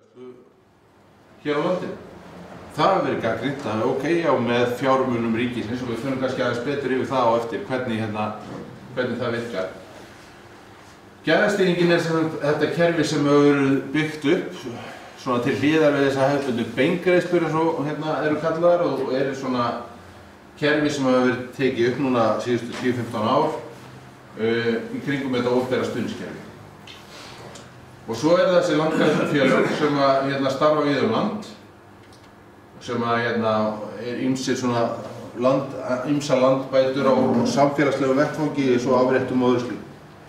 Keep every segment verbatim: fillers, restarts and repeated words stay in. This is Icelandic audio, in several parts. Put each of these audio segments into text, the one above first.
hér á landinu. Það hefur verið gagnrýnt að ok, já, með fjármunum ríkisins og við finnum kannski aðeins betur yfir það á eftir hvernig, hérna, hvernig það virkar. Gæðastýringin er sem þetta kerfi sem hefur verið byggt upp svona til hliðar við þessa hefðbundnu beingreiðslur eins og hérna eru kallaðar og eru svona kerfi sem hefur verið tekið upp núna síðustu tíu til fimmtán ár uh, í kringum þetta opinbera stuðningskerfi. Og svo er þessi landgræðslufélög sem að hérna, starfa við um land, sem að hérna, er ýmsir svona land, ýmsa landbætur á samfélagslegu vettvangi svo afréttum og öðru slíku.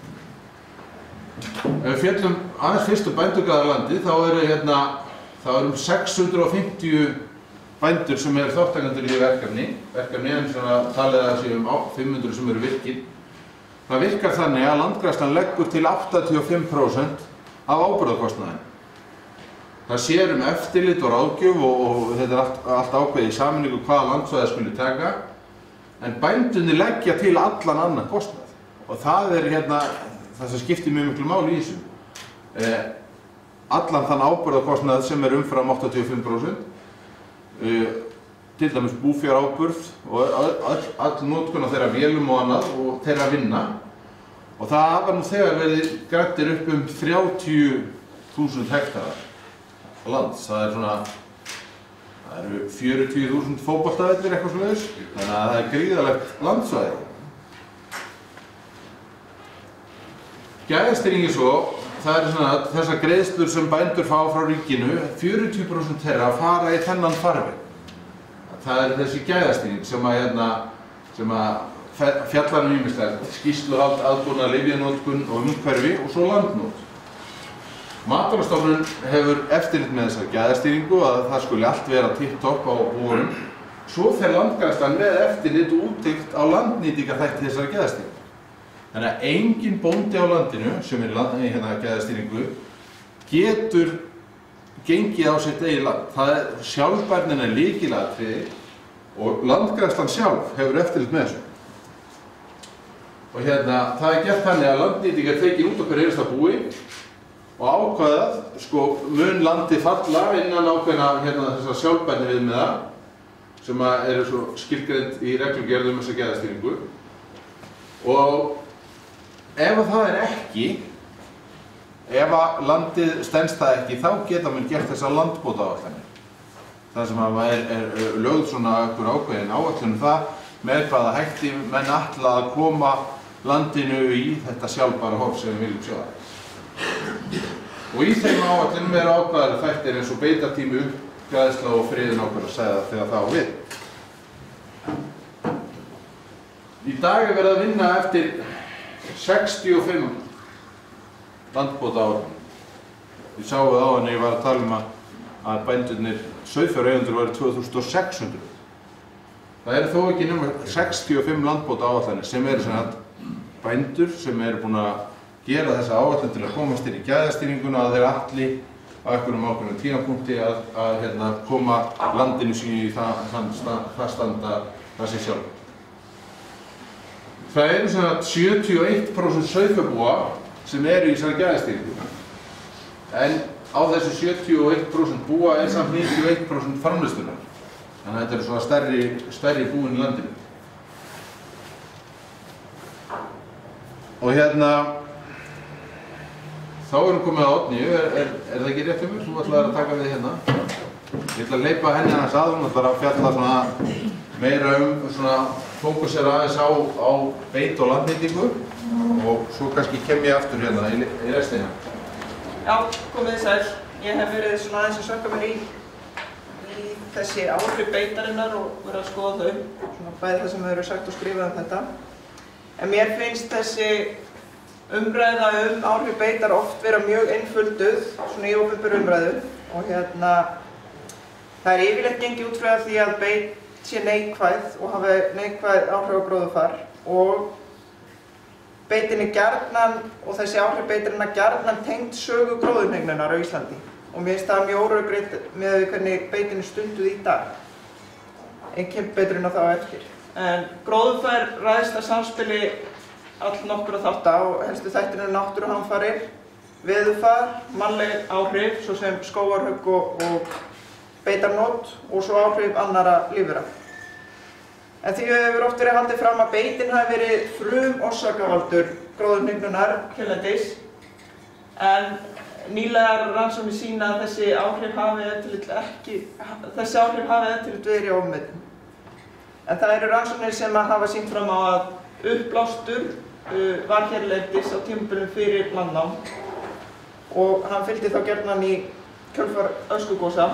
Ef við fjöllum aðeins fyrstu bændugræðarlandi þá eru hérna, þá eru um sex hundruð og fimmtíu bændur sem eru þáttakendur í verkefni, verkefni en svona talið að það sé um fimm hundruð sem eru virkir. Það virkar þannig að Landgræðslan leggur til áttatíu og fimm prósent af ábyrgðarkostnaðinum. Það sér um eftirlit og ráðgjöf og, og þetta er allt, allt ákveðið í sameiningu hvaða landsvæði skuli taka, en bændurnir leggja til allan annan kostnað og það er hérna það sem skiptir mjög miklu máli í þessu. Eh, allan þann ábyrgðarkostnað sem er umfram áttatíu og fimm prósent, eh, til dæmis búfjáráburð og all, all notkun á þeirra vélum og annað og þeirra vinna. Og það hafa nú þegar verið græddir upp um þrjátíu þúsund hektarar lands. Það er svona, það eru fjörutíu þúsund fótboltavellir eitthvað svoleiðis, þannig að það er gríðarlegt landsvæði. Gæðastýringin svo, það er svona að þessar greiðslur sem bændur fá frá ríkinu, fjörutíu prósent þeirra fara í þennan farveg. Það er þessi gæðastýring sem að, hérna, sem að fjallar um ýmislegt, skýrsluhald, aðbúnað, lyfjanotkun og umhverfi og svo landnot. Matvælastofnun hefur eftirlit með þessar gæðastýringu að það skuli allt vera tipp-topp á búunum. Svo fer Landgræðslan með eftirlit og úttekt á landnýtingarþætti þessar gæðastýringu. Þannig að engin bóndi á landinu sem er í hérna gæðastýringu getur gengið á sitt eigið land. Það er sjálfbærnin er lykilatriði og Landgræðslan sjálf hefur eftirlit með þessu. Og hérna, það er gert þannig að landnýting er tekin út okkur einasta búi og ákvaðað, sko, mun landi falla innan ákveðna hérna þessar sjálfbærni viðmiða sem eru svo skilgreind í reglugerð um þessa gæðastýringu. Og ef það er ekki, ef að landið stenst það ekki, þá geta menn gert þessar landbótaáætlanir. Það sem að er, er lögð svona okkur ákveðin áætlun um það með hvaða hætti menn ætla að koma landinu í þetta sjálfbæra horf sem við viljum sjá það. Og í þeim áætlunum eru ákveðar þættir eins og beitartími, uppgræðsla og friðun ákveðar að segja þegar það á við. Í dag er verið að vinna eftir sextíu og fimm landbótaáætlunum. Ég sáu það á henni, ég var að tala um að, að bændurnir sauðfjáreigendur væru tvö þúsund og sex hundruð. Það eru þó ekki nema sextíu og fimm landbótaáætlanir sem eru svona bændur sem eru búin að gera þessa áætlun til að komast inn í gæðastýringuna að þeir allir á einhverjum ákveðnum tímapunkti að, að hérna, koma landinu sínu í það, það, það standa það sér sjálf. Það eru svona sjötíu og eitt prósent sauðfjárbúa sem eru í þessari gæðastýringu. En á þessu sjötíu og eitt prósent búa er samt níutíu og eitt prósent framleiðslunnar. Þannig að þetta eru svona stærri, stærri búin í landinu. Og hérna, þá erum við komið að Oddnýju, er, er, er það ekki rétt um mér? Þú ætlaðir að taka við hérna. Ég ætla að hleypa henni aðeins að, hún ætlar að fjalla svona meira um, svona fókusera aðeins á, á beit og landnýtingu og svo kannski kem ég aftur hérna í, í restina. Já, komið þið sæl. Ég hef verið svona aðeins að sökka mér í þessi áhrif beitarinnar og verið að skoða þau, svona bæði það sem þau eru sagt og skrifað um þetta. En mér finnst þessi umræða um áhrif beitar oft vera mjög einfölduð, svona í opinberri umræðu og hérna það er yfirleitt gengið út frá því að beit sé neikvæð og hafi neikvæð áhrif á gróðurfar og beitin er gjarnan og þessi áhrif beitarinnar gjarnan tengd sögu gróðurhneignunar á Íslandi. Og mér finnst það mjög óröggreitt með hvernig beitin er stunduð í dag. En kemur beiturinn á þá eftir. En gróðurfar ræðst að samspili all nokkura þátta og helstu þættir eru náttúruhamfarir, veðurfar, mannleg áhrif, svo sem skógarhögg og, og beitarnot og svo áhrif annarra lífvera. En því hefur oft verið haldið fram að beitin hafi verið frumorsakavaldur gróðurhnignunar hérlendis, en nýlegar rannsóknir sýna að þessi áhrif hafi ef til vill ekki, þessi áhrif hafi ef til vill verið ofmetin. En það eru rannsóknir sem hafa sýnt fram á að uppblástur uh, var hérlendis á tímabilum fyrir landnám og hann fylgdi þá gjarnan í kjölfar öskugosa.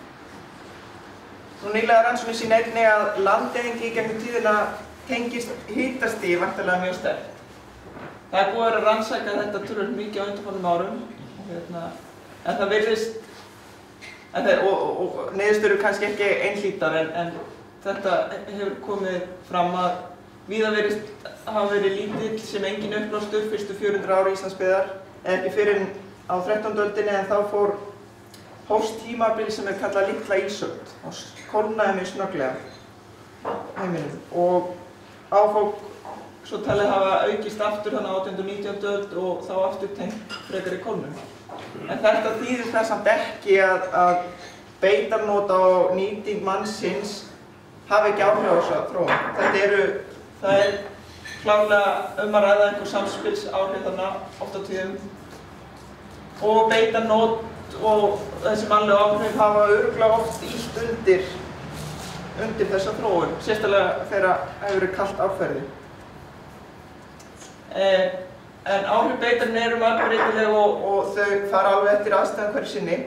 Nú nýlega rannsóknir sýna einnig að landeyðingi í gegnum tíðina tengist hitastigi væntanlega mjög sterkt. Það er búið að rannsaka þetta töluvert mikið á undanfarnum árum, og, hérna, en það virðist, en það, og, og, og niðurstöður eru kannski ekki einhlítar, en, en þetta hefur komið fram að víða virðist hafa verið lítill sem engin uppblástur fyrstu fjögur hundruð ára Íslandsbyggðar, eða ekki fyrr en á þrettándu öldinni, en þá fór hófst tímabil sem er kallað litla ísöld og kólnaði mjög snögglega heiminum og áfók svo talið hafa aukist aftur þannig á átjándu og nítjándu öld og þá aftur tengt frekari kólnun. En þetta þýðir það samt ekki að, að beitarnota og nýting mannsins hafi ekki áhrif á þessa þróun. Þetta eru, það er klárlega um að ræða einhver samspils áhrif þarna oft á tíðum og beitarnot og þessi mannlegu áhrif hafa örugglega oft ýtt undir, undir þessa þróun, sérstaklega þegar það hefur verið kalt árferði. Eh, en áhrif beitarinn eru margbreytileg og, og þau fara alveg eftir aðstæðum hverju sinni.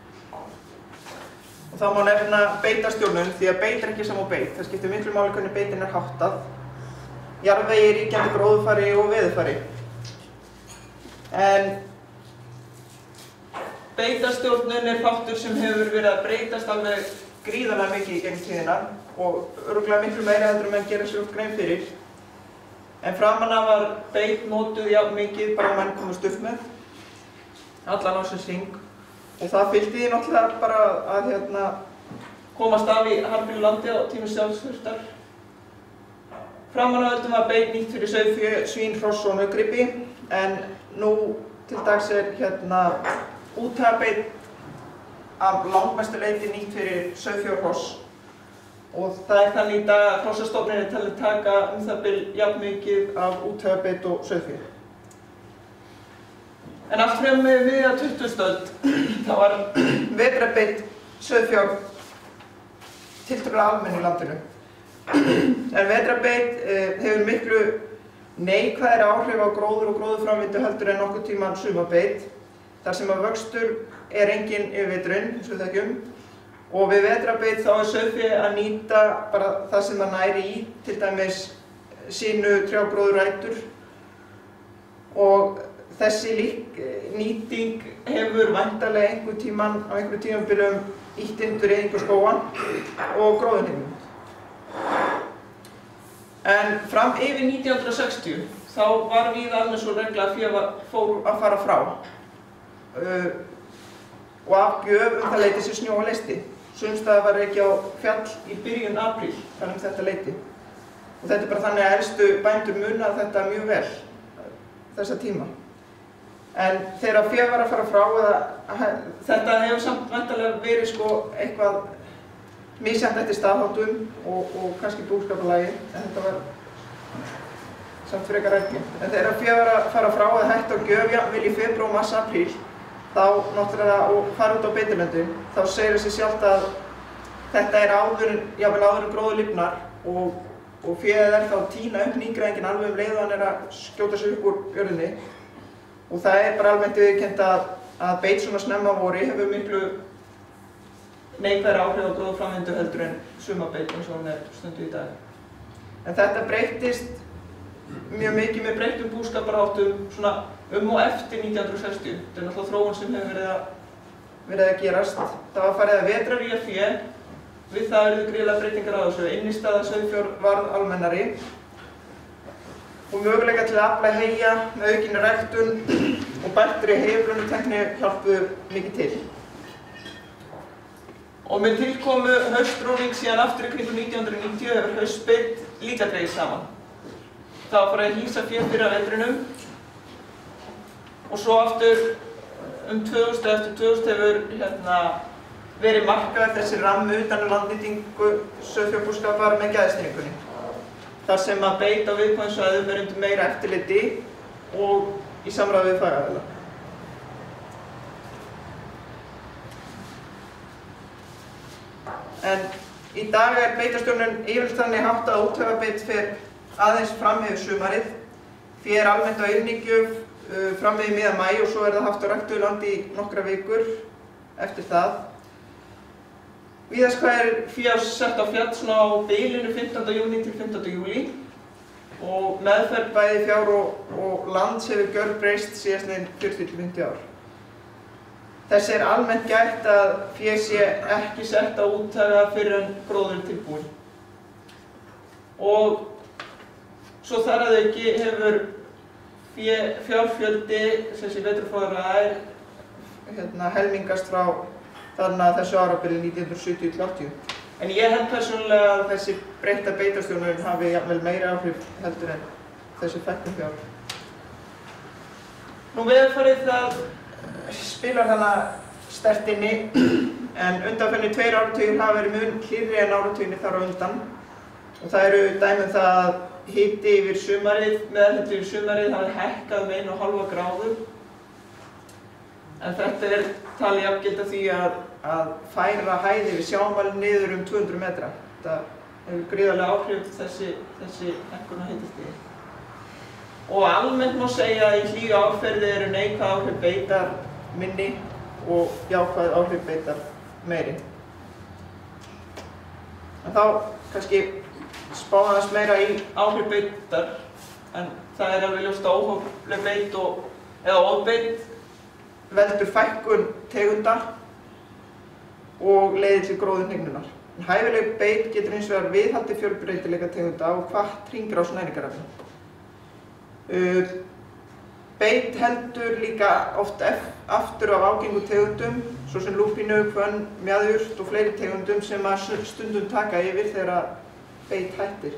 Og þá má nefna beitarstjórnun því að beit er ekki sama og beit. Það skiptir miklu máli hvernig beitin er háttað, jarðvegi, ríkjandi gróðurfari og veðurfari. En beitarstjórnun er þáttur sem hefur verið að breytast alveg gríðarlega mikið í gegnum tíðina og örugglega miklu meira heldur en menn gera sér oft grein fyrir. En framan af var beit notuð jafn mikið bara menn komast upp með, allan ársins hring. Og það fylgdi því náttúrulega bara að hérna, komast af í harðbýlu landi á tímum sjálfsþurftar. Framan af öldum var beit nýtt fyrir sauðfé, svín, hross og nautgripi, en nú til dags er hérna úthagabeit af langmestu leyti nýtt fyrir sauðfé og hross. Og það er þannig í dag að hrossastofninn er talið taka um það bil jafn mikið af úthagabeit og sauðfé. En allt frem með miðja tuttugustu öld þá var vetrarbeit sauðfjár tiltölulega almenn í landinu. En vetrarbeit eh, hefur miklu neikvæðari áhrif á gróður og gróðurframvindu heldur en nokkurn tímann sumarbeit, þar sem að vöxtur er enginn yfir veturinn, eins og við þekkjum. Og við vetrarbeit þá er sauðfé að nýta bara það sem það næri í, til dæmis sínu trjágróðurrætur. Og þessi lík, nýting hefur væntanlega einhver tíman á einhverjum tímabilum ýtt undir eyðingu skóga og gróðurhnignun. En fram yfir nítján hundruð sextíu þá var víða almenn svo regla að fé fór að fara frá uh, og af gjöf um það leyti sem snjóa leysti. Sums staðar var ekki á fjall í byrjun apríl þannig um þetta leyti. Og þetta er bara þannig að elstu bændur muna þetta mjög vel þessa tíma. En þegar fé var að fara frá, eða, þetta hefur samt væntanlega verið sko eitthvað misjafnt eftir staðháttum og, og kannski búskapalagi, en þetta var samt frekar ekki. En þegar fé var að fara frá eða hægt á gjöf, jafnvel í febrúar, mars, apríl, þá náttúrulega og fara út á beitilöndum, þá segir það sig sjálft að þetta er áður, jafnvel áður en gróður lifnar og, og féð er þá að tína upp nýgræðingin alveg um leið og hann er að skjóta sig upp úr jörðinni. Og það er bara almennt viðurkennt að, að beit svona snemma á vori hefur miklu neikvæðari áhrif á gróðurframvindu heldur en sumarbeit eins og hann er stundu í dag. En þetta breyttist mjög mikið með breyttum búskaparháttum svona um og eftir nítján hundruð sextíu. Þetta er náttúrulega þróun sem hefur verið að, verið að gerast. Það var farið að vetrarvígja fé, við það urðu gríðarlegar breytingar á þessu. Innistaða sauðfjár varð almennari og möguleika til að afla heyja með aukinni ræktun og bættri heyjaflögutækni hjálpuðu mikið til. Og með tilkomu haustrónings síðan aftur í kringum nítján hundruð níutíu hefur haustbeit líka dregist saman. Það var farið að hýsa fé fyrir að vetrinum og svo aftur um tvö þúsund eftir tvö þúsund hefur hérna, verið markaður þessi rammi utan um landnýtingu sauðfjárbúskapar með gæðastýringunni. Þar sem að beit á viðkvæmum svæðum er undir meira eftirliti og í samráði við fagaðila. En í dag er beitarstjórnun yfirleitt þannig háttað að úthafabeit fer aðeins fram yfir sumarið. Fé er almennt á ylningjöf uh, fram yfir miðjan maí og svo er það haft á ræktuðu landi í nokkra vikur eftir það. Víðast hvað er fé sett á fjall svona á bilinu fimmtánda júní til fimmtánda júlí og meðferð bæði fjár og, og lands hefur gjörbreyst síðastliðin fjörutíu til fimmtíu ár. Þess er almennt gætt að fé sé ekki sett á úthaga fyrir en gróður er tilbúinn. Og svo þar að auki hefur fé, fjárfjöldi sem sé vetrarfóðra er hérna, helmingast frá þarna þessu árabili nítján hundruð sjötíu til áttatíu. En ég held persónulega að þessi breytta beitarstjórnun hafi jafnvel meiri áhrif heldur en þessi fækkun fjár. Nú veðurfarið það spilar þarna sterkt inni, en undanfarnir tveir áratugir hafa verið mun hlýrri en áratuginni þar á undan. Og það eru dæmi um það að hiti yfir sumarið, meðalhiti yfir sumarið hafi hækkað um eina og hálfa gráðu. En þetta er talið jafngilt af því að, að færa hæði við sjávarmálið niður um tvö hundruð metra. Þetta hefur gríðarlega áhrif þessi, þessi hækkun á hitastigi. Og almennt má segja að í hlýju árferði eru neikvæð áhrif beitar minni og jákvæð áhrif beitar meiri. En þá kannski spá aðeins meira í áhrif beitar, en það er alveg ljóst að óhófleg beit og, eða ofbeit veldur fækkun tegunda og leiðir til gróðurhnignunar. En hæfileg beit getur hins vegar viðhaldið fjölbreytileika tegunda og hvatt hringrás næringarefna. Uh, beit heldur líka oft aftur af ágengu tegundum, svo sem lúpínu, hvönn, mjaðjurt og fleiri tegundum sem að stundum taka yfir þegar beit hættir.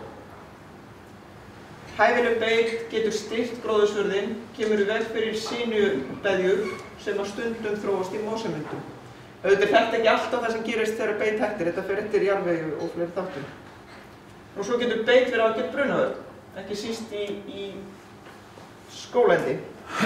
Hæfileg beit getur styrkt gróðursvörðinn, kemur í veg fyrir sýnubeðjur sem að stundum þróast í mosamyndun. Auðvitað er þetta ekki alltaf það sem gerist þegar beit hættir, þetta fer eftir jarðvegi og fleiri þáttum. Og svo getur beit verið algjört brunavörn, ekki síst í, í skóglendi.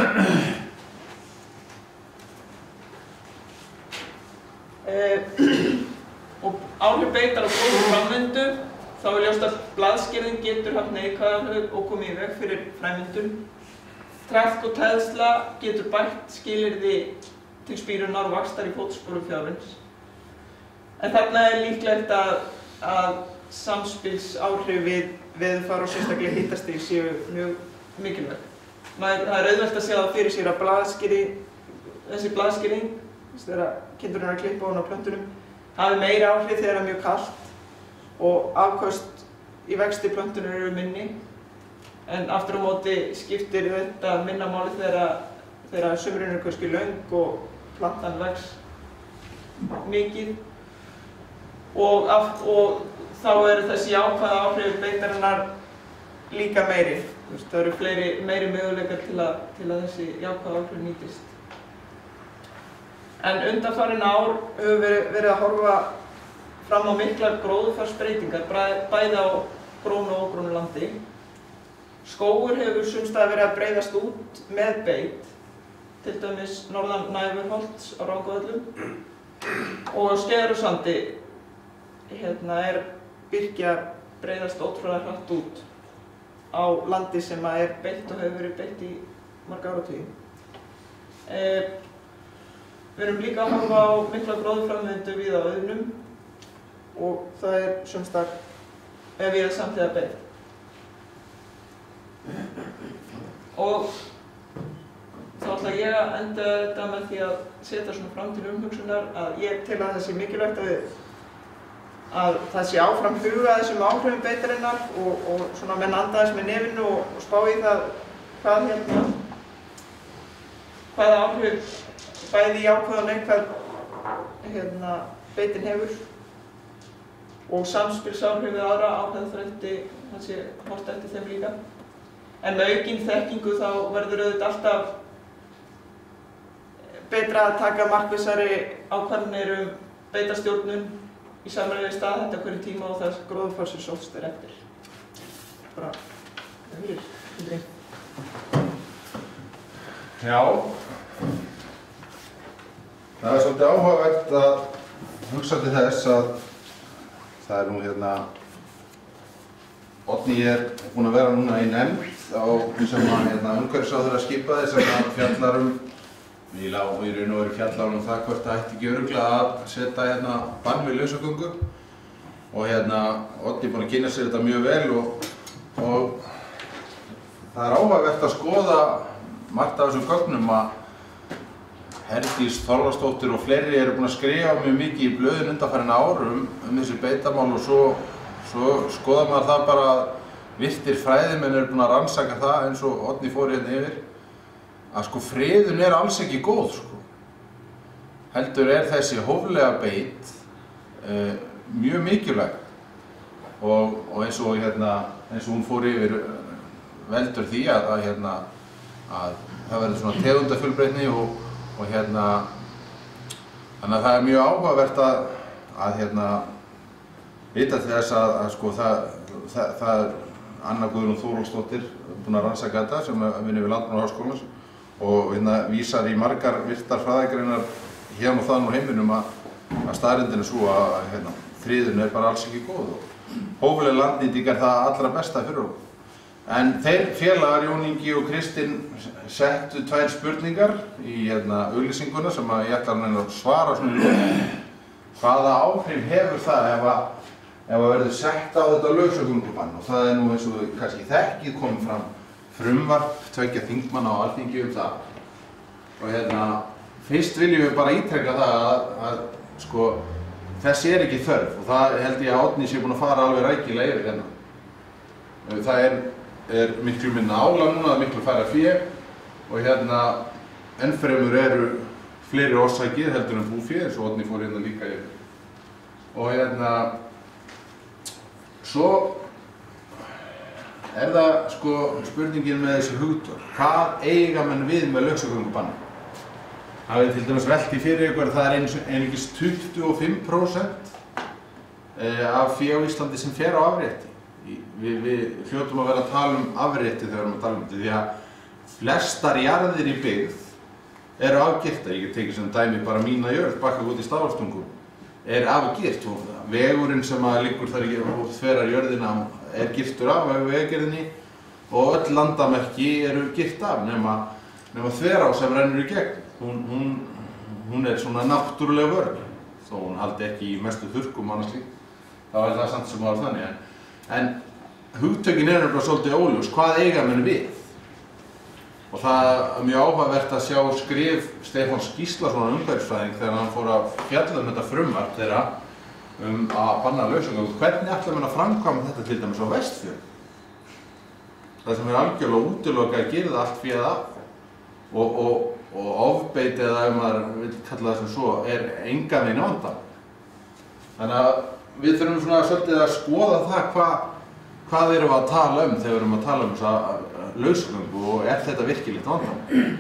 Eh, og áhrif beitar á góðri framvindu, þá er ljóst að blaðskerðing getur haft neikvæð áhrif og komið í veg fyrir fræmyndun. Trekt og teðsla getur bætt skilyrði til spírunar og vaxtar í fótsporum fjárins. En þarna er líklegt að, að samspilsáhrif við veðurfar og sérstaklega hitastig séu mjög mikilvæg. Það er auðvelt að sjá það fyrir sér að blaðskeri, þessi blaðskering, þegar kindurinn er að klippa ofan á plöntunum, hafi meiri áhrif þegar það er mjög kalt og afköst í vexti plöntunum eru minni. En aftur á móti skiptir þetta minna máli þegar, þegar sumrin er kannski löng og plantan vex mikið. Og, af, og þá eru þessi jákvæða áhrif beitarinnar líka meiri. Það eru fleiri, meiri möguleikar til að, til að þessi jákvæða áhrif nýtist. En undanfarin ár höfum við verið að horfa fram á miklar gróðurfarsbreytingar, bæði á grónu og ógrónu landi. Skógur hefur sums staðar verið að breiðast út með beit, til dæmis norðan Næfurholts á Rangárvöllum. Og á Skeiðarársandi hérna, er birkja breiðast ótrúlega hratt út á landi sem er beitt og hefur verið beitt í marga áratugi. Eh, við erum líka að horfa á mikla gróðurframvindu víða á auðnum og það er sums staðar eða víða samhliða beit. Og þá ætla ég að enda þetta með því að setja svona fram til umhugsunar að ég tel að það sé mikilvægt að við að það sé áfram huga þessum áhrifum beitarinnar og, og svona menn anda þess með nefinu og, og spá í það hvað hérna hvaða áhrif bæði jákvæð og neikvæð hérna beitin hefur og samspilsáhrif við aðra áhrifþætti það sé horft eftir þeim líka. En með aukin þekkingu þá verður auðvitað alltaf betra að taka markvissari ákvarðanir um beitarstjórnun í samræmi við staðhætti á hverjum tíma og það gróðurfarsir sótst er eftir. Bara, það fyrir, Indri. Já. Það er svolítið áhugavert að hugsa til þess að það er nú hérna Oddný er búin að vera núna í nefnd á sem að hérna, umhverfisráðherra skipaði sem að fjallar um í lá og í raun og veru fjallar um það hvort það ætti ekki örugglega að setja hérna bann við lausagöngu og hérna Oddný er búin að kynna sér þetta mjög vel og, og það er áhugavert að skoða margt af þessum gögnum að Herdís Þorvaldsdóttir og fleiri eru búin að skrifa mjög mikið í blöðin undanfarin árum um þessi beitamál og svo, svo skoða maður það bara að virtir fræðimenn eru búin að rannsaka það eins og Oddný fór hérna yfir að sko friðun er alls ekki góð sko. Heldur er þessi hóflega beit uh, mjög mikilvæg og, og eins og hérna eins og hún fór yfir veldur því að, að hérna að það verður svona tegundafjölbreytni og og hérna þannig að það er mjög áhugavert að að hérna vita til þess að, að sko það það, það er Anna Guðrún Þórólfsdóttir búin að rannsaka þetta sem vinnur við Landbúnaðarháskólans og hérna vísar í margar virtar fræðigreinar hérna og þaðan úr heiminum að, að staðreyndin er svo að hérna, friðun er bara alls ekki góð og hófleg landnýting er það allra besta fyrir okkur. En þeir félagar, Jón Ingi og Kristinn, settu tvær spurningar í hérna, auglýsinguna sem að ég ætla að svara svona í lokin. Hvaða áhrif hefur það ef að, ef að verður sett á þetta lausagöngubann og það er nú eins og kannski þekkið komið fram frumvarp tveggja þingmanna á Alþingi um það. Og hérna, fyrst viljum við bara ítreka það að, að sko, þessi er ekki þörf og það held ég að Oddný sé búin að fara alveg rækilega yfir hérna. Það er er miklu minna álag núna, það er miklu færra fé og hérna ennfremur eru fleiri orsakir heldur en búfé eins og Oddný fór hérna líka yfir. Og hérna svo er það sko spurningin með þessi hugtök. Hvað eiga menn við með lausagöngubanni? Það er til dæmis velt í fyrir ykkur að það er einungis tuttugu og fimm prósent af fé á Íslandi sem fer á afrétti. Við, við hljótum að vera að tala um afrétti þegar við erum að tala um þetta því að flestar jarðir í byggð eru afgirtar. Ég get tekið sem dæmi bara mína jörð, Bakkagötu í Stafholtstungum, er afgirt og vegurinn sem að liggur þar í og þverar jörðina er girtur af vegagerðinni og öll landamerki eru girt af nema, nema Þverá sem rennur í gegn. Hún, hún, hún er svona náttúrulega vörn, þó hún haldi ekki í mestu þurrkum annars líka. Það er það samt sem var þannig. En, En hugtökin er bara svolítið óljós, hvað eiga menn við? Og það er mjög áhugavert að sjá skrif Stefáns Gíslasonar umhverfisfræðing þegar hann fór að fjalla um þetta frumvarp þeirra um að banna lausagöngu. Hvernig ætla menn að framkvæma þetta til dæmis á Vestfjörðum? Það sem er algjörlega útilokað að gera það allt fyrir það og, og, og ofbeit eða ef maður vil kalla það sem svo er engan veginn vandamál. Þannig að við þurfum svona svolítið að skoða það hvað, hvað erum við að tala um þegar við erum að tala um þessa lausagöngu og er þetta virkilegt vandamál.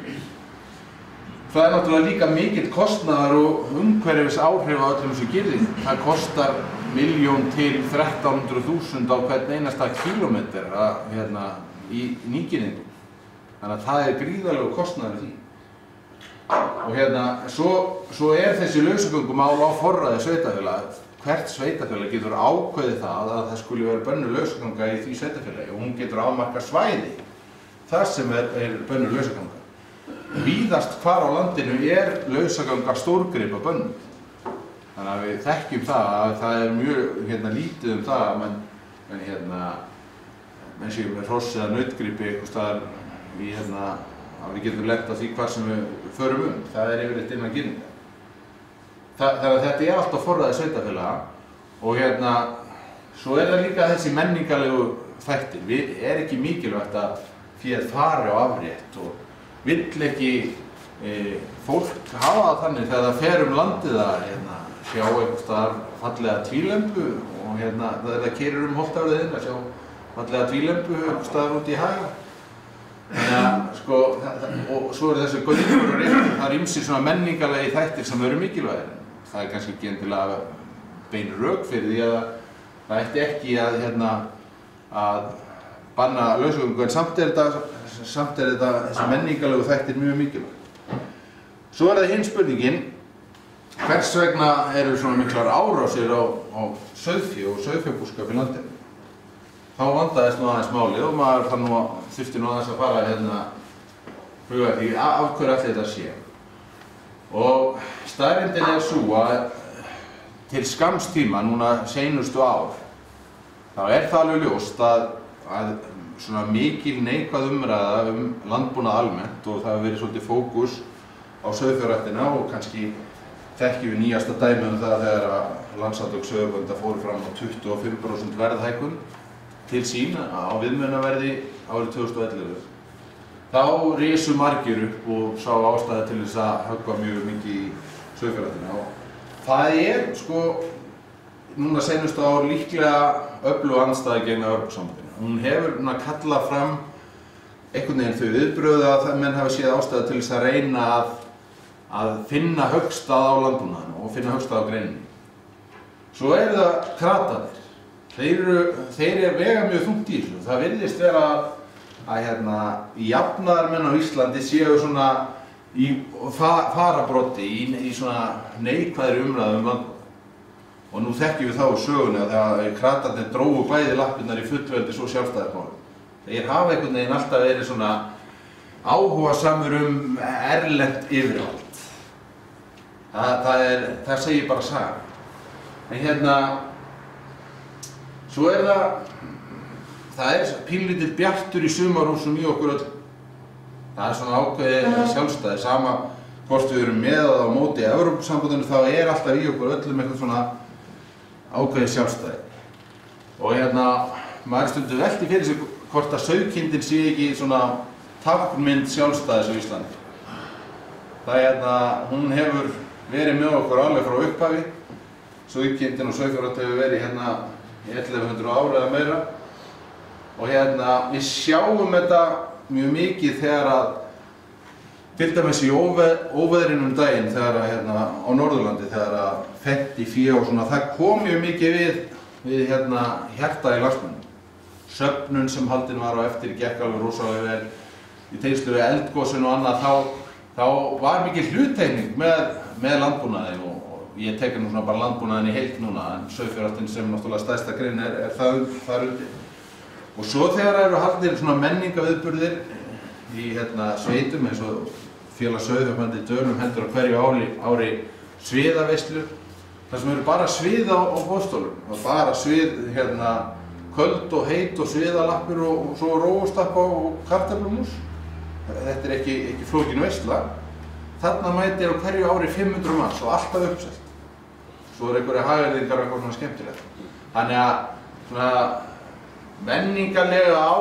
Það er náttúrulega líka mikill kostnaðar og umhverfis áhrif á öllum þessu girðing. Það kostar milljón til þrettán hundruð þúsund á hvern einasta kílómeter að, hérna, í nýgirðingum. Þannig að það er gríðarlegur kostnaður í því. Og hérna, svo, svo er þessi lausagöngumál á forræði sveitarfélaga. Hvert sveitarfélag getur ákveðið það að það skuli vera bönnuð lausaganga í því sveitarfélagi og hún getur afmarkað svæði þar sem er, er bönnuð lausaganga. Víðast hvar á landinu er lausaganga stórgripa bönnuð. Þannig að við þekkjum það að það er mjög hérna, lítið um það að menn, menn hérna, menn séu með hross eða nautgripi eitthvað staðar í hérna, að við getum lent á því hvað sem við förum um. Það er yfirleitt innan girðinga. Þannig að þetta er alltaf forræði sveitarfélaga og hérna, svo er það líka þessi menningarlegu þættir. Við er ekki mikilvægt að féð fari á afrétt og vill ekki e, fólk hafa það þannig þegar það fer um landið að hérna, sjá einhvers staðar fallega tvílembu og hérna, það keyrir um Holtavörðinn að sjá fallega tvílembu einhvers staðar út í haga. Þannig að sko, og svo er þessi göngur og réttur, það er ýmsir svona menningarlegi þættir sem eru mikilvægir. Það er kannski ekki endilega bein rök fyrir því að það ætti ekki að, hérna, að banna lausagöngu, en samt er þetta, samt er þetta þessi menningarlegu þættir mjög mikilvæg. Svo er það hinn spurningin, hvers vegna eru svona miklar árásir á, á sauðfé og sauðfjárbúskap í landinu? Þá vandaðist nú aðeins málið og maður fann nú að þurfti nú aðeins að fara hérna huga því af hverju allir þetta sé. Og staðreyndin er sú að til skamms tíma, núna seinustu ár, þá er það alveg ljóst að, að svona mikil neikvæð umræða um landbúnað almennt og það hefur verið svolítið fókus á sauðfjárræktina og kannski þekkjum við nýjasta dæmi um það þegar að Landssamtök sauðfjárbænda fóru fram á tuttugu og fimm prósent verðhækkun til sín á viðmiðunarverði árið tvö þúsund og ellefu. Þá risu margir upp og sá ástæðu til þess að höggva mjög mikið í sauðfjárræktina. Það er sko núna seinustu ár líklega öflug andstæða gegn Evrópusambandinu. Hún hefur núna kallað fram einhvern veginn þau viðbrögð að menn hafi séð ástæðu til þess að reyna að, að finna höggstað á landbúnaðinum og finna höggstað á greininni. Svo eru það kratarnir. Þeir eru, þeir eru vega mjög þungt í þessu. Það virðist vera að hérna, jafnaðarmenn á Íslandi séu svona í fa farabroddi í, í svona neikvæðri umræðu um landbúnað. Og nú þekkjum við þá í sögunni að þegar kratarnir drógu bæði lappirnar í fullveldis og sjálfstæðismálum. Þeir hafa einhvern veginn alltaf verið svona áhugasamur um erlent yfirvald. Það, það, er, það segir bara saga. En hérna, svo er það, það er pínlítill bjartur í sumarhúsum í okkur öll. Það er svona ákveðið sjálfstæði, sama hvort við erum með eða á móti í Evrópusambandinu, þá er alltaf í okkur öllum eitthvað svona ákveðið sjálfstæði. Og hérna, maður stundum velti fyrir sig hvort að sauðkindin sé ekki svona táknmynd sjálfstæðis á Íslandi. Það er hérna, hún hefur verið með okkur alveg frá upphafi. Sauðkindin og sauðfjárrækt hefur verið hérna í ellefu hundruð ár eða meira. Og hérna, við sjáum þetta mjög mikið þegar að, til dæmis í óveðrinum daginn, þegar að hérna á Norðurlandi, þegar að fennt í fé og svona, það kom mjög mikið við, við hérna hjartað í landsmönnum. Söfnun sem haldin var á eftir gekk alveg rosalega vel, í tengslum við eldgosin og annað, þá, þá var mikið hluttekning með, með landbúnaði og ég tekur nú svona bara landbúnaðinn í heild núna, en sauðfjárræktin sem náttúrulega stærsta grein er, er það, þar undir. Og svo þegar eru haldnir svona menningaviðburðir í hérna sveitum eins og félag sauðfjárbænda í Dölum heldur á hverju ári, ári sviðaveislur, þar sem eru bara svið á, á boðstólum, og bara svið hérna köld og heit og sviðalappir og, og svo rófustappa og kartöflumús. Þetta er ekki, ekki flókin veisla. Þarna mætir á hverju ári fimm hundruð manns og alltaf uppselt. Svo er einhverja hagyrðingar og eitthvað svona skemmtilegt. Þannig að svona menningarlega á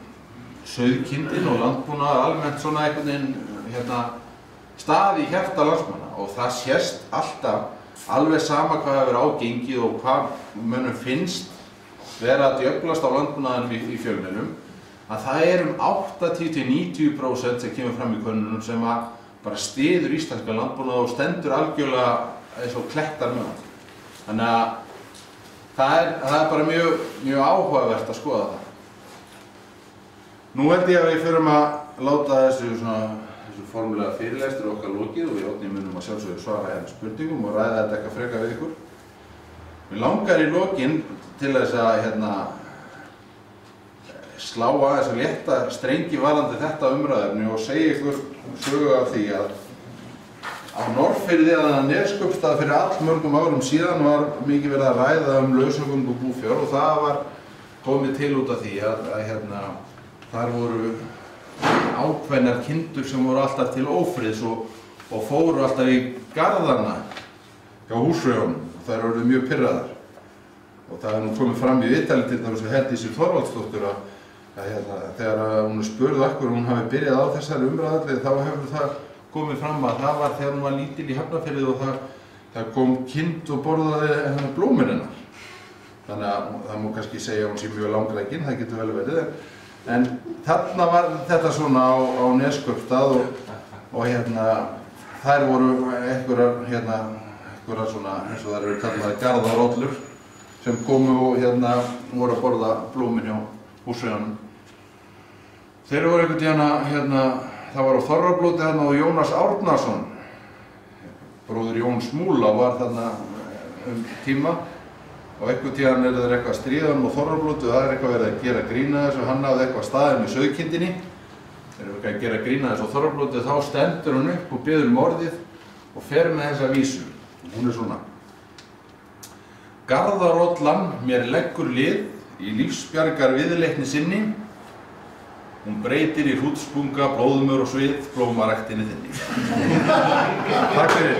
sauðkindin og landbúnað almennt svona einhvern veginn hérna, stað í hjarta landsmanna og það sést alltaf alveg sama hvað hefur ágengið og hvað mönnum finnst vera að djöflast á landbúnaðinum í, í fjölmiðlum, að það er um áttatíu til níutíu prósent sem kemur fram í könnunum sem að bara styður íslenska landbúnað og stendur algjörlega eins og klettar með hann. Þannig að það er, það er bara mjög, mjög áhugavert að skoða það. Nú held ég að við förum að láta þessu, svona, þessu formulega fyrirlestur okkar lokið og við Árni munum að sjálfsögðu svara hérna spurningum og ræða þetta eitthvað frekar við ykkur. Við langar í lokin til þess að hérna, slá aðeins að létta strengi varðandi þetta umræðefni og segja ykkur sögu af því að á Norðfirði eða Neskaupstað fyrir allmörgum árum síðan var mikið verið að ræða um lausagöngu búfjár og það var komið til út af því að, að hérna, þar voru ákveðnar kindur sem voru alltaf til ófriðs og, og fóru alltaf í garðana hjá húsfreyjunum og þær voru mjög pirraðar. Og það er nú komið fram í viðtali til þess að Herdísi Þorvaldsdóttur að, að hérna, þegar hún er spurð akkur hún hafi byrjað á þessari umræðalli þá hefur það komið fram að það var þegar hún var lítil í Hafnarfirði og það, það kom kind og borðaði hennar blómir hennar. Þannig að það má kannski segja að hún sé mjög langrækin, það getur vel verið. En En þarna var þetta svona á, á Neskaupstað og, og hérna, þær voru einhverjar, hérna, einhverjar svona, eins og þær eru kallaðar garðarollur sem komu og hérna voru að borða blómin hjá húsfreyjunum. Þeir voru einhvern tíðan að, hérna, það var á Þorrablóti hérna og Jónas Árnason, bróðir Jóns Múla, var þarna um tíma og einhvern tíðan er þeir eitthvað að stríða hann á Þorrablóti og það er eitthvað verið að gera grína þessu og hann hafði eitthvað staðið með sauðkindinni. Þeir eru eitthvað að gera grína þessu á Þorrablóti og þá stendur hann upp og biður um orðið og fer með þessa vísu. Hún er svona: Garðarollan mér leggur lið í lífsbjargar viðleitni sinni. Hún breytir í hrútspunga, blóðmör og svið, blómaræktinni þinni. Takk fyrir.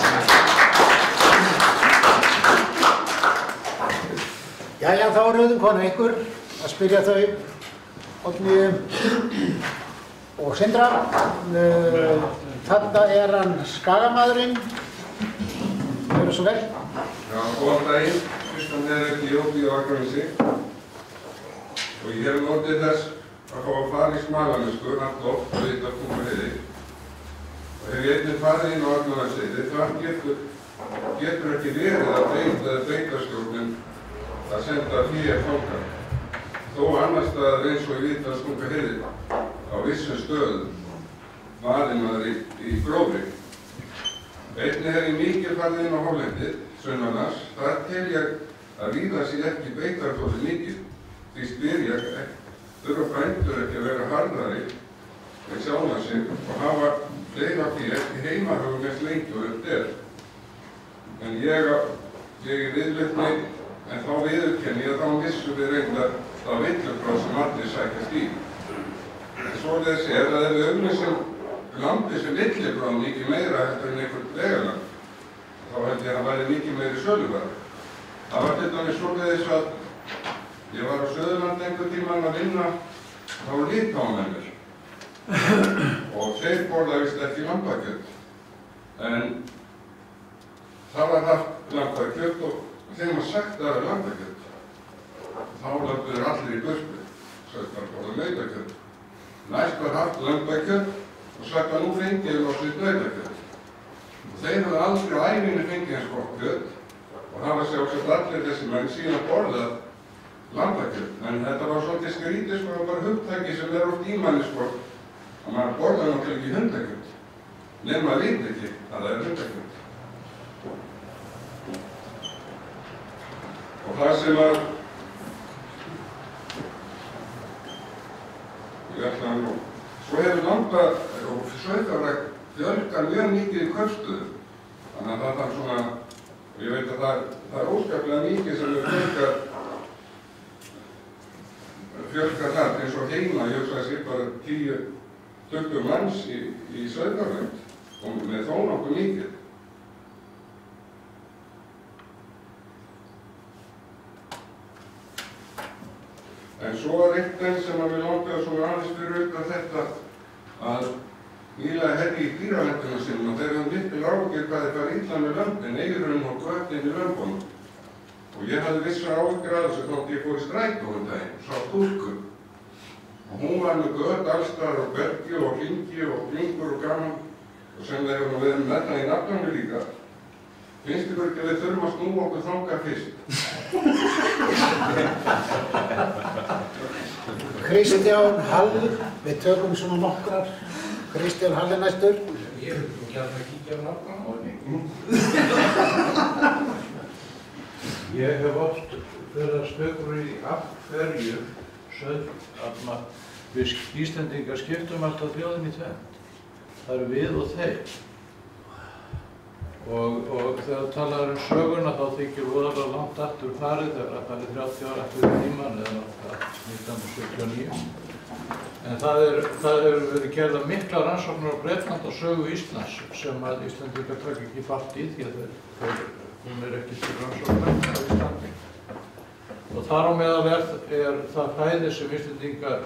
Jæja, þá er rauðum konu ykkur að spyrja þau, Oddný og Sindra. Þarna er hann Skagamaðurinn. Gjörðu svo vel. Já, góðan daginn. Kristján Heiðar, ég bý á Akranesi og ég hef notið þess að fá að fara í smalanesku, allt oft, og vita Tunguheiði. Og hef ég einnig farið inn á Akranesi. Það getur, getur ekki verið að beita beitarstjórnin að senda fyrir fangar. Þó annars staðar eins og ég vita að Tunguheiði á vissum stöðum varinn maður í, í grófri. Einnig hef ég mikið farið inn á Hollendið, sunnanlands. Þar tel ég að víða sig ekki beitarþoli mikið. Því spyr ég, þurfa bændur ekki að vera harðari með sjálfan sig og hafa fleira fyrir ekki heimahögum eins lengi og upp er. En ég, ég er viðleitni, en þá viðurkenni ég að þá missum við reyndar það villubráð sem allir sækjast í. En svoleiðis er að ef við auglýsum landið sem villubráð mikið meira eftir en einhvern vegalag, þá held ég að það væri mikið meiri söluverð. Það var til dæmis svoleiðis að ég var á Suðurlandi einhvern tímann að vinna, þá voru Litháumennir og þeir borða víst ekki lambakjöt. En það var haft lambakjöt og þeim var sagt að það er lambakjöt. Þá löpuður allir í burtu, sagt var borða nautakjöt. Næst var haft lambakjöt og sagt að nú fengi ég loksins nautakjöt. Og þeir hafði aldrei á ævinni fengið eins gott kjöt og hafa sjálfsagt allir þessi menn síðan borðað lambakjöt. En þetta var svolítið skrítið, sko, bara hugtaki sem er oft í manni, sko, að maður borðar náttúrulega ekki hundakjöt, nema að vita ekki að það er hundakjöt. Og það sem að ég ætla að nú, svo hefur lamba og sauðfjárrækt fjölgað mjög mikið í kaupstöðum. Þannig að það er svona, og ég veit að það, það er óskaplega mikið sem hefur fjölgað fjölgað þar eins og heima, ég hugsa að sé bara tíu tuttugu manns í, í sauðfjárrækt og með þó nokkuð mikið. En svo er eitt enn sem að við langaðum svona aðeins fyrir auðvitað þetta að nýlega herri í dýraverndunum sinni og þeir höfum mikil áhyggjur hvað þeir fara illa með lömbin, eyrun og götin í lömbunum. Og ég hafði vissar áhyggjur að þessu þótt ég fór í strætó um daginn og sá stúlku. Og hún var með gött allstaðar og bergi og hringi og hringur og gaman og sem þeir hefur verið með þetta í nafnanum líka. Finnst ykkur ekki að við þurfum að snúa okkur þangað fyrst? Kristján Hall, við tökum svona nokkrar. Kristján Hall er næstur. Ég vil nú gæta að kíkja á nafnanum á henni. Ég hef oft verið að spekula í af hverju sögð að við Íslendingar skiptum alltaf þjóðinni í tvennt. Það eru við og þeir. Og, og þegar talaður um söguna þá þykir voðalega langt aftur farið, þegar það farið þrjátíu ára aftur í tímann eða nítján hundruð sjötíu og níu. En það er, það hefur verið gerða mikla rannsóknir á Bretland og sögu Íslands sem að Íslendingar taka ekki part í því að þeir, þeir, hún er ekki til rannsóknar á Íslandi. Og þar á meðal er, er það fæði sem Íslendingar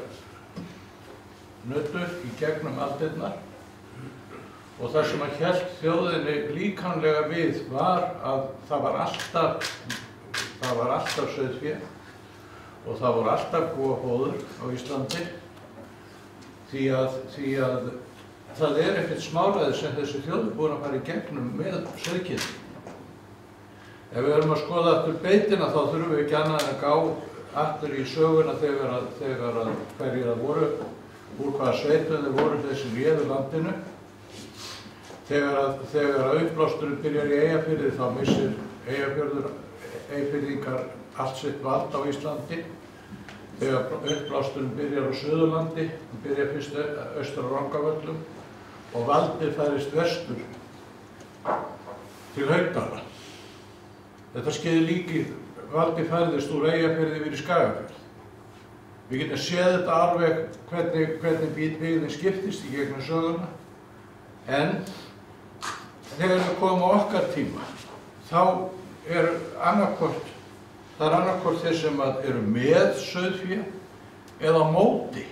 nöddu í gegnum aldirnar. Og það sem að hélt þjóðinni líkamlega við var að það var alltaf, það var alltaf sauðfé og það voru alltaf kúafóður á Íslandi því að, því að það er ekkert smáræði sem þessi þjóð er búin að fara í gegnum með sauðkindinni. Ef við erum að skoða aftur beitina þá þurfum við ekki annað en að gá aftur í söguna þegar að, þegar að hverjir það voru, úr hvaða sveitum þeir voru þessi réðu landinu. Þegar að, þegar að uppblásturinn byrjar í Eyjafirði þá missir Eyjafjörður, Eyjafirðingar allt sitt vald á Íslandi. Þegar uppblásturinn byrjar á Suðurlandi, hann byrjar fyrst austur á Rangavöllum og valdið færist vestur til Haukdala. Þetta skeiði líki, valdið færðist úr Eyjafirði yfir í Skagafjörð. Við getum séð þetta alveg hvernig, hvernig byggðin skiptist í gegnum söguna, en þegar við komum á okkar tíma, þá er annarkvort, það er annarkvort þeir sem eru með sauðfé eða á móti.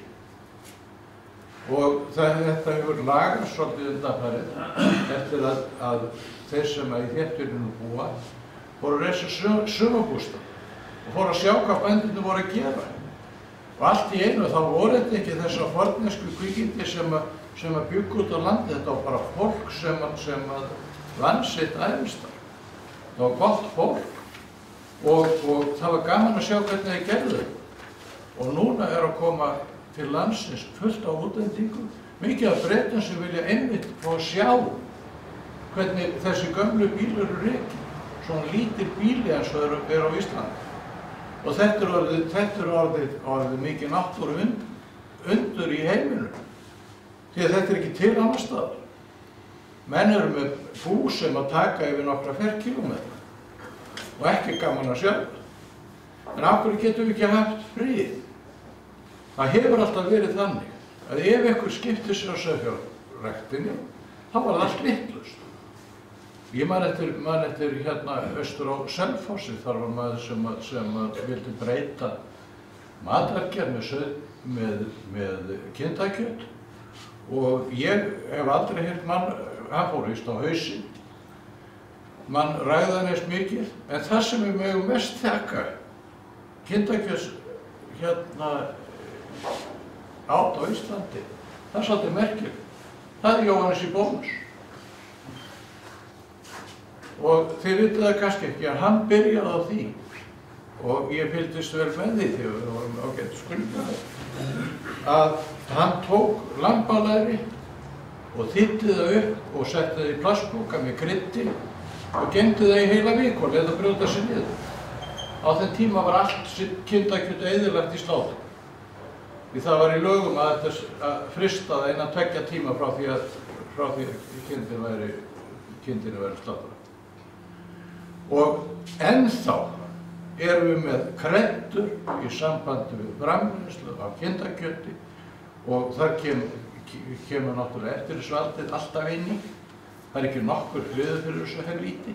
Og það, þetta hefur lagast svolítið undanfarið eftir að, að þeir sem að í þéttbýlinu búa fóru að reisa sumarbústað og fóru að sjá hvað bændurnir voru að gera. Og allt í einu þá voru þetta ekki þessar forneskju kvikindi sem að, sem að bjuggu út á landi, þetta var bara fólk sem að, sem að vann sitt ævistarf. Það var gott fólk og, og það var gaman að sjá hvernig þeir gerðu. Og núna er að koma til landsins fullt á útlendingum, mikið af Bretum sem vilja einmitt fá að sjá hvernig þessi gömlu bílar eru rekin. Svona lítil bíli eins og er, er á Íslandi. Og þetta er orðið, þetta er orðið, orðið mikið náttúru und, undur í heiminum. Því að þetta er ekki til annars staðar. Menn eru með bú sem að taka yfir nokkra ferkílómetra og ekki gaman að sjá það. En af hverju getum við ekki haft frið? Það hefur alltaf verið þannig að ef einhver skiptir sér á sauðfjárræktinni, þá var það allt vitlaust. Ég man eftir, man eftir hérna austur á Selfossi, þar var maður sem, að, sem að vildi breyta matvækjar með, með, með kindakjöt og ég hef aldrei heyrt mann, hann fór víst á hausinn, mann ræðan eins mikið, en það sem við megum mest þekka kindakjöts hérna át á Íslandi, það er svolítið merkilegt. Það er Jóhannes í Bónus. Og þið vitið það kannski ekki að hann byrjaði á því og ég fylgdist vel með því þegar við vorum ágætt skuldaði að hann tók lambalæri og þýtti það upp og setti það í plastpoka með kryddi og geymdi það í heila viku og lét það brjóta sig niður. Á þeim tíma var allt kindakjöt eyðilagt í slátrun. Því það var í lögum að, að frista það innan tveggja tíma frá því að, frá því að kindin væri, kindinu væri slátrun. Og ennþá erum við með kreddur í sambandi við framleiðslu af kindakjöti og þar kem, kemur náttúrulega eftirlitsvaldið alltaf inn í. Það er ekki nokkur hliður fyrir þessu helvíti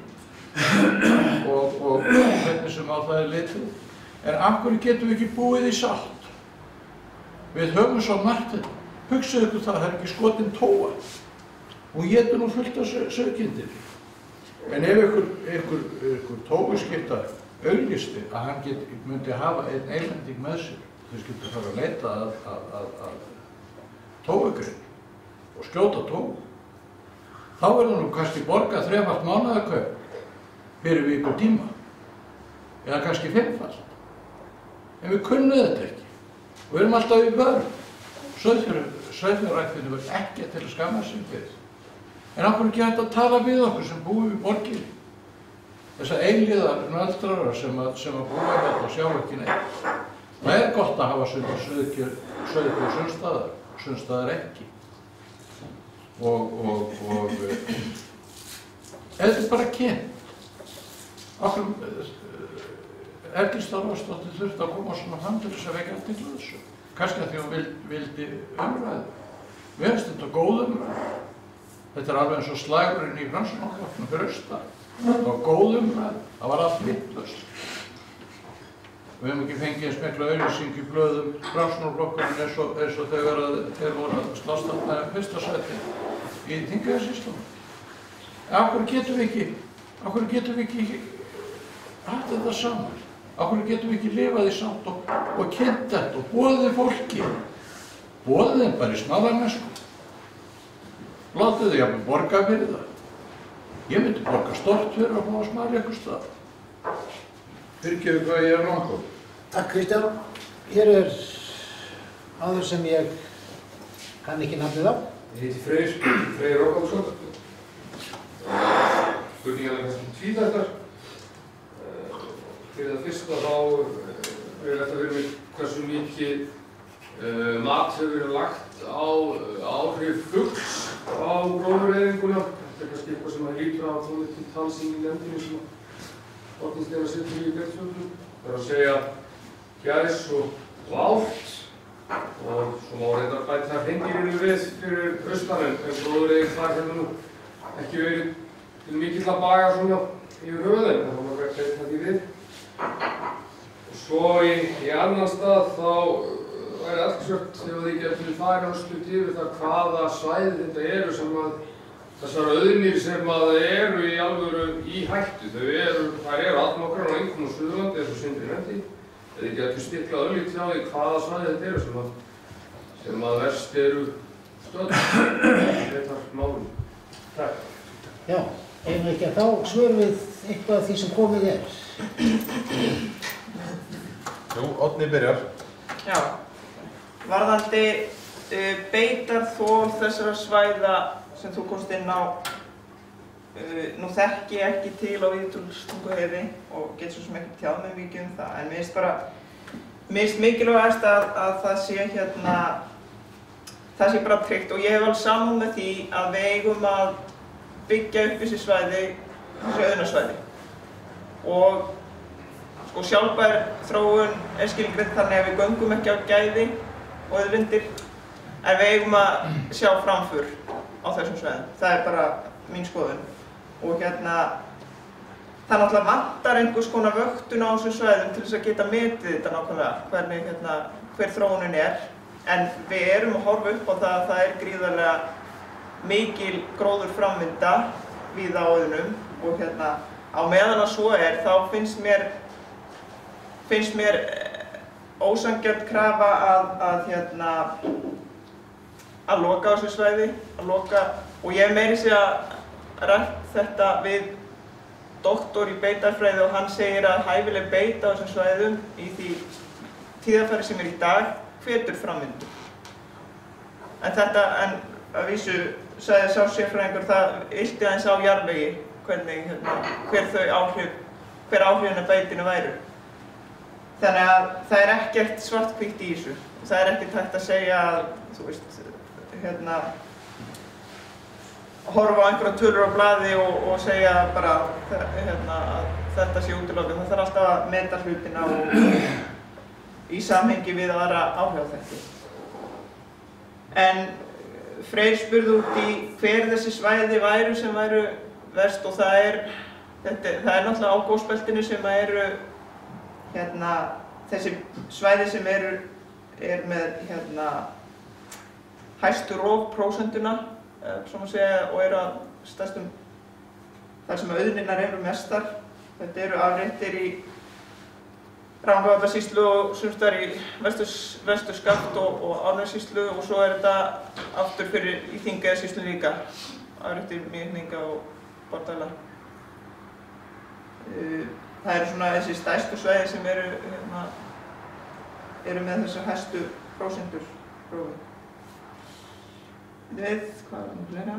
og, og hvernig sem á það er litið. En af hverju getum við ekki búið í sátt? Við höfum svo margt, hugsaðu ykkur það, það er ekki skotin tóa. Hún étur nú fullt af sauðkindinni. En ef ykkur, ykkur, ykkur tófuskipta auglisti að hann get, myndi hafa einn eilending með sér, þau skiltu fara að leita að, að, að, að tófugrein og skjóta tófu, þá verður nú kannski borgað þrefalt mánaðarkaup fyrir viku tíma, eða kannski fimmfalt. En við kunnum þetta ekki og við erum alltaf í vörn. Sauðfjárræktinni verður ekki til að skamma sig fyrir. En okkur ekki hægt að tala við okkur sem búum í borginni. Þessar eilíðar nöldrarar sem að, sem að búa hérna og sjá ekki neitt. Það er gott að hafa sauðfjár sundstaðar, sundstaðar ekki. Og, og, og þetta er bara kynnt. Okkur Ergistar Ósdóttir þurfti að koma svona fram til þess að vekja athygli á þessu. Kannski að því hún vild, vildi umræðu. Mér finnst þetta góð umræðu. Þetta er alveg eins og slagurinn í Framsóknarflokknum fyrir austan. Það var góð umræða, það var allt vitlaust. Við hefum ekki fengið eins mikla auglýsing í blöðum Framsóknarflokkurinn eins og, eins og þegar þeir voru að slást þarna í fyrsta sæti í Þingeyjarsýslunum. Af hverju getum við ekki, af hverju getum við ekki haft þetta saman? Af hverju getum við ekki lifað í sátt og, og kynnt þetta og boðið fólki? Boðið þeim bara í smáðarmennsku. Látið þau jafnvel borga fyrir það. Ég myndi borga stort fyrir að fá að smala ykkur stað. Fyrirgeðu hvað ég er rangur. Takk Kristján. Hér er áður sem ég kann ekki nafnið á. Ég heiti Freyr, Freyr Rókálsson. Spurningan er kannski tvíþættar. Fyrir það fyrsta þá er þetta verið með hversu mikið uh, mat hefur verið lagt á uh, áhrif fugls á gróðureyðinguna. Þetta er kannski eitthvað sem að lítur á þóðið til talsing í nefndinni sem að orðinsteina sittur í Björnsfjöldum. Það er að segja gæs og, og átt og svo má reyndar bæta hreindýrinu við fyrir austan en gróðureyðing þar hefur nú ekki verið til mikill að baga svona yfir höfuðin, þannig að maður verður að breyta því við. Og svo í, í annan stað þá væri athyglisvert ef þið getur farið á stutt yfir það hvaða svæði þetta eru sem að þessar auðnir sem að eru í alvöru í hættu. Þau eru, þær eru allnokkrar og einkum á Suðurlandi eins og Sindri nefndi. Ef þið getur stiklað örlítið á því hvaða svæði þetta eru sem að, sem að verst eru stödd þetta málum. Takk. Já, eigum við ekki að þá svörum við eitthvað af því sem komið er. Jú, Árni byrjar. Já, varðandi uh, beitarþol þessara svæða sem þú komst inn á, uh, nú þekki ég ekki til á Víðidalstunguheiði og get svo sem ekki tjáð mig mikið um það, en mér finnst bara, mér finnst mikilvægast að, að það sé hérna, það sé bara tryggt og ég hef alveg samúð með því að við eigum að byggja upp þessi svæði, þessi auðnasvæði. Og sko, sjálfbær þróun er skilgreind þannig að við göngum ekki á gæði og auðlindir, en við eigum að sjá framför á þessum svæðum. Það er bara mín skoðun. Og hérna, það náttúrulega vantar einhvers konar vöktun á þessum svæðum til þess að geta metið þetta nákvæmlega, hvernig, hérna, hver þróunin er. En við erum að horfa upp á það að það er gríðarlega mikil gróður framvinda víða á auðnum og hérna, á meðan að svo er, þá finnst mér, finnst mér ósanngjörn krafa að, að, hérna, að loka á þessu svæði, að loka, og ég hef meira segja rætt þetta við doktor í beitarfræði og hann segir að hæfileg beita á þessum svæðum í því tíðarfari sem er í dag hvetur framvindu. En þetta, en að vísu, sagði sá sérfræðingur, það ylti aðeins á jarðvegi, hvernig, hérna, hver þau áhrif, hver áhrifin af beitinu væru. Þannig að það er ekkert svarthvítt í þessu. Það er ekkert hægt að segja að, þú veist, hérna, horfa á einhverja tölur á blaði og, og segja bara, hérna, að þetta sé útilokað. Það þarf alltaf að meta hlutina og í samhengi við aðra áhrifþætti. En Freyr spurði út í hver þessi svæði væru sem væru verst og það er, þetta, það er náttúrulega á Gosbeltinu sem eru hérna, þessi svæði sem eru er með hérna, hæstu rógprósentuna svona segja, og eru að stærstum þar sem auðninnar eru mestar. Þetta eru afréttir í Rangárvallasýslu og sumstar í Vestur-Skaft og, og Árnessýslu og svo er þetta aftur fyrir í Þingeyjarsýslu líka, afréttir Mýringa og Bárdæla. Það eru svona þessi stærstu svæði sem eru, hérna, eru með þessar hæstu prósentur prófi. Þið veit hvað er það fleira?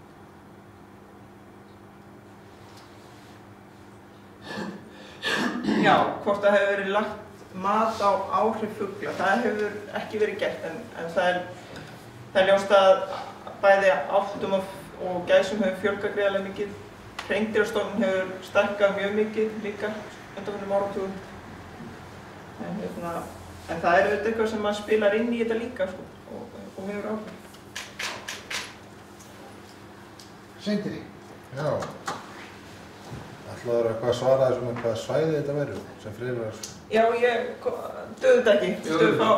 Já, hvort það hefur verið lagt mat á áhrif fugla, það hefur ekki verið gert en, en það er, það er ljóst að bæði álftum og, og gæsum hefur fjölgað gríðarlega mikið. Hreindýrastofninn hefur stækkað mjög mikið líka undanfarnum áratugum. En, hérna, en það er auðvitað eitthvað sem maður spilar inn í þetta líka sko, og, og hefur áhrif. Sindri. Já. Ætlaður eitthvað að svara þessum um hvað svæði þetta verður sem Freyr var að... Já, ég döðu þetta ekki. Stöðu fá...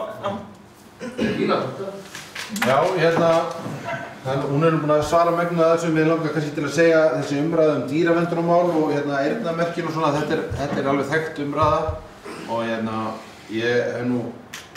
Já, hérna... Þannig, hún er búin að svara megnu að þessu. Við langar kannski til að segja þessi umræða um dýraverndarmál og hérna eyrnamerkin og svona. Þetta er, þetta er alveg þekkt umræða. og hérna, ég hef nú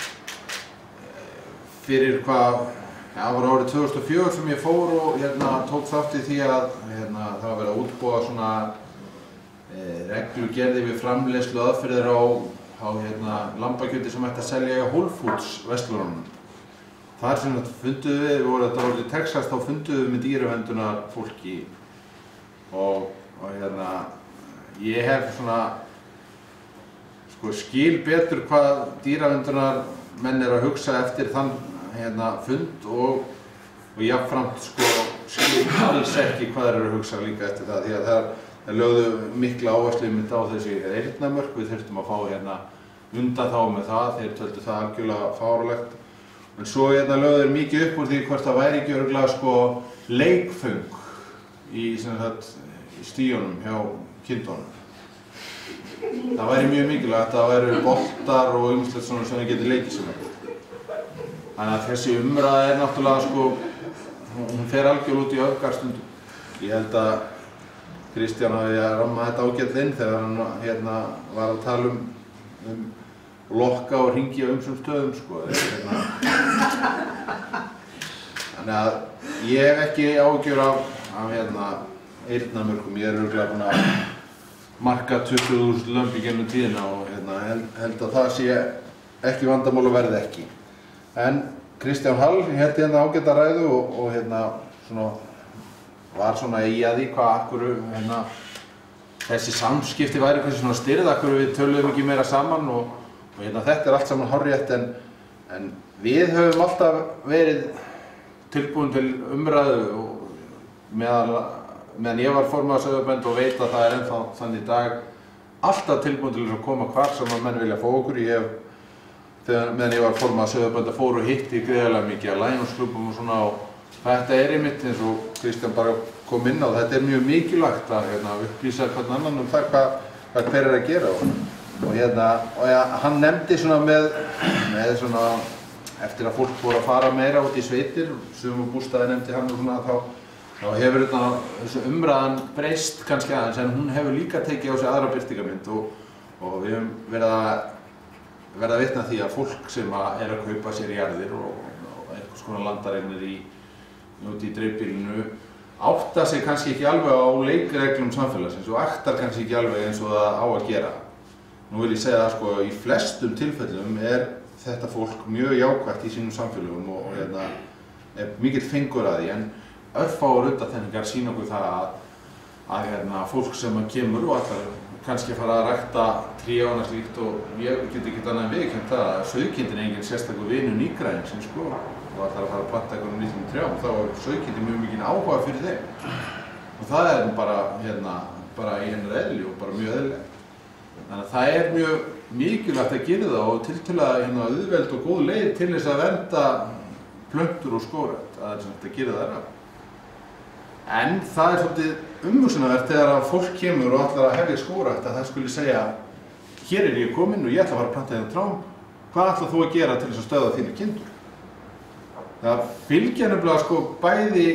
fyrir hvað, það var árið tvö þúsund og fjögur sem ég fór og hérna tók þátt í því að hérna, það var verið að útbúa svona e, reglugerði við framleiðslu aðferðir á, á hérna, lambakjöti sem ætti að selja í Whole Foods verslunum. Þar sem funduðu við, við vorum þetta árið í Texas, þá funduðu við með dýraverndar fólki og, og hérna, ég hef svona sko, skil betur hvað dýraverndar menn er að hugsa eftir þann hérna, fund og, og jafnframt sko, skil alls ekki hvað þeir eru að hugsa líka eftir það því að það, það lögðu mikla áherslu mitt á þessi eyrnamörk, við þurftum að fá hérna, undanþágu með það, þeir töldu það algjörlega fáránlegt. En svo hérna, lögðu þeir mikið upp úr því hvort það væri ekki örugglega sko, leikföng í, sagt, í stíunum hjá kindunum. Það væri mjög mikilvægt að það væri boltar og ýmislegt svona sem það getur leikið sem þetta. Þannig að þessi umræða er náttúrulega sko, hún fer algjörlega út í öfgar stundum. Ég held að Kristján hafi að ramma þetta ágætt inn þegar hann hérna, var að tala um, um lokka og hringi á ýmsum stöðum sko. Hérna. Þannig að ég hef ekki áhyggjur af, af hérna, eyrnamörkum. Ég er örugglega búinn að marka tuttugu þúsund lömb í gegnum tíðina og hérna, held, held að það sé ekki vandamál og verði ekki. En Kristján Hall hélt hérna ágæta ræðu og, og hérna, svona, var svona í að því hvað akkur hérna, þessi samskipti væri kannski svona styrð, akkur við töluðum ekki meira saman og, og hérna, þetta er allt saman hárrétt en, en við höfum alltaf verið tilbúin til umræðu og meðan meðan ég var formaður Sauðabænda og veit að það er ennþá þannig í dag alltaf tilbúin til að koma hvar sem að menn vilja fá okkur. Ég hef, þegar, meðan ég var formaður Sauðabænda fór og hitti gríðarlega mikið að Lions-klúbbum og svona og þetta er einmitt eins og Kristján bara kom inn á, þetta er mjög mikilvægt að hérna, upplýsa hvern annan um það hvað, hvað hver er að gera og, og, hérna, og ja, hann nefndi svona með, með svona, eftir að fólk fór að fara meira út í sveitir, sumarbústaði nefndi hann og svona þá þá hefur þessu umræðan breyst kannski aðeins en hún hefur líka tekið á sig aðra birtingarmynd og, og við höfum verið að verða vitna því að fólk sem að er að kaupa sér jarðir og, og einhvers konar landareignir í út í dreifbýlinu átta sig kannski ekki alveg á leikreglum samfélagsins og aktar kannski ekki alveg eins og það á að gera. Nú vil ég segja að sko í flestum tilfellum er þetta fólk mjög jákvætt í sínum samfélögum og, og hérna, er mikill fengur að því en örfáar undantekningar sýna okkur það að, að hérna, fólk sem kemur og allar kannski að fara að rækta tré og annað slíkt og ég get ekki annað en viðurkennt það að sauðkindin er engin sérstakur vinur nýgræðingsins sko og allar að fara að planta einhverjum nýttum trjám þá er sauðkindin mjög mikinn áhuga fyrir þeim og það er bara, hérna, bara í hennar eðli og bara mjög eðlilegt. Þannig að það er mjög mikilvægt að gera það og tiltölulega hérna, auðveld og góð leið til þess að vernda plöntur og skógrækt að, að gera það rætt. En það er svolítið umhugsunarvert þegar að fólk kemur og ætlar að hefja skógrækt að það skuli segja hér er ég kominn og ég ætla að fara að planta hérna trjám, hvað ætlar þú að gera til þess að stöðva þínar kindur? Það fylgja nefnilega sko bæði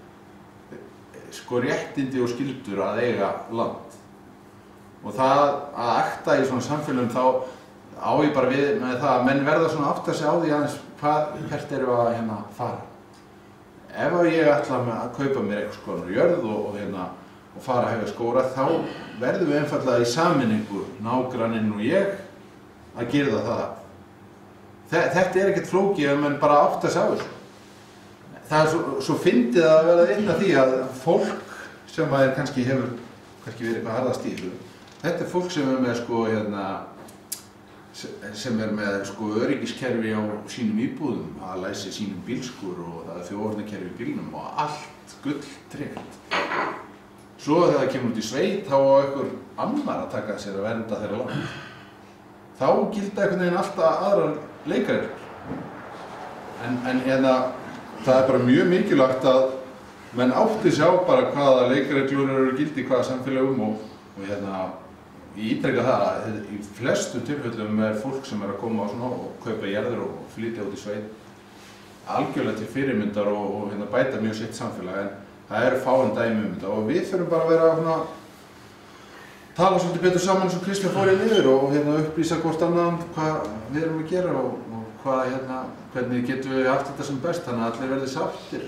sko réttindi og skyldur að eiga land og það að akta í svona samfélagum þá á ég bara við með það að menn verða svona átta sig á því aðeins hvað hvert eru að hérna fara. Ef ég ætla að kaupa mér einhvers konar jörð og, og, hérna, og fara að hefja skógrækt þá verðum við einfaldlega í sameiningu nágranninn og ég að gera það. Þetta er ekkert flókið ef menn bara átta sig á þessu. Það er svo, svo fyndið að verða vitna því að fólk sem að er kannski hefur kannski verið eitthvað harðast í þessu. Þetta er fólk sem er með sko hérna sem er með sko öryggiskerfi á sínum íbúðum, að læsi sínum bílskur og það er þjóðvarnarkerfi í bílnum og allt gull tryggt. Svo þegar það kemur út í sveit þá á einhver annar að taka sér að vernda þeirra land. Þá gilda einhvern veginn alltaf aðrar leikreglur. En, en hérna, það er bara mjög mikilvægt að menn átti sjá bara hvaða leikreglur eru gildi í hvaða samfélögum og, og hérna ég ítreka það að í flestum tilfellum er fólk sem er að koma og kaupa jarðir og flytja út í sveit algjörlega til fyrirmyndar og, og hérna, bæta mjög sitt samfélag en það eru fáein dæmi um þetta og við þurfum bara að vera svona, tala svolítið betur saman eins og Kristján fór hérna yfir og hérna upplýsa hvort annan hvað við erum að gera og, og hvað, hérna, hvernig getum við haft þetta sem best þannig að allir verði sáttir.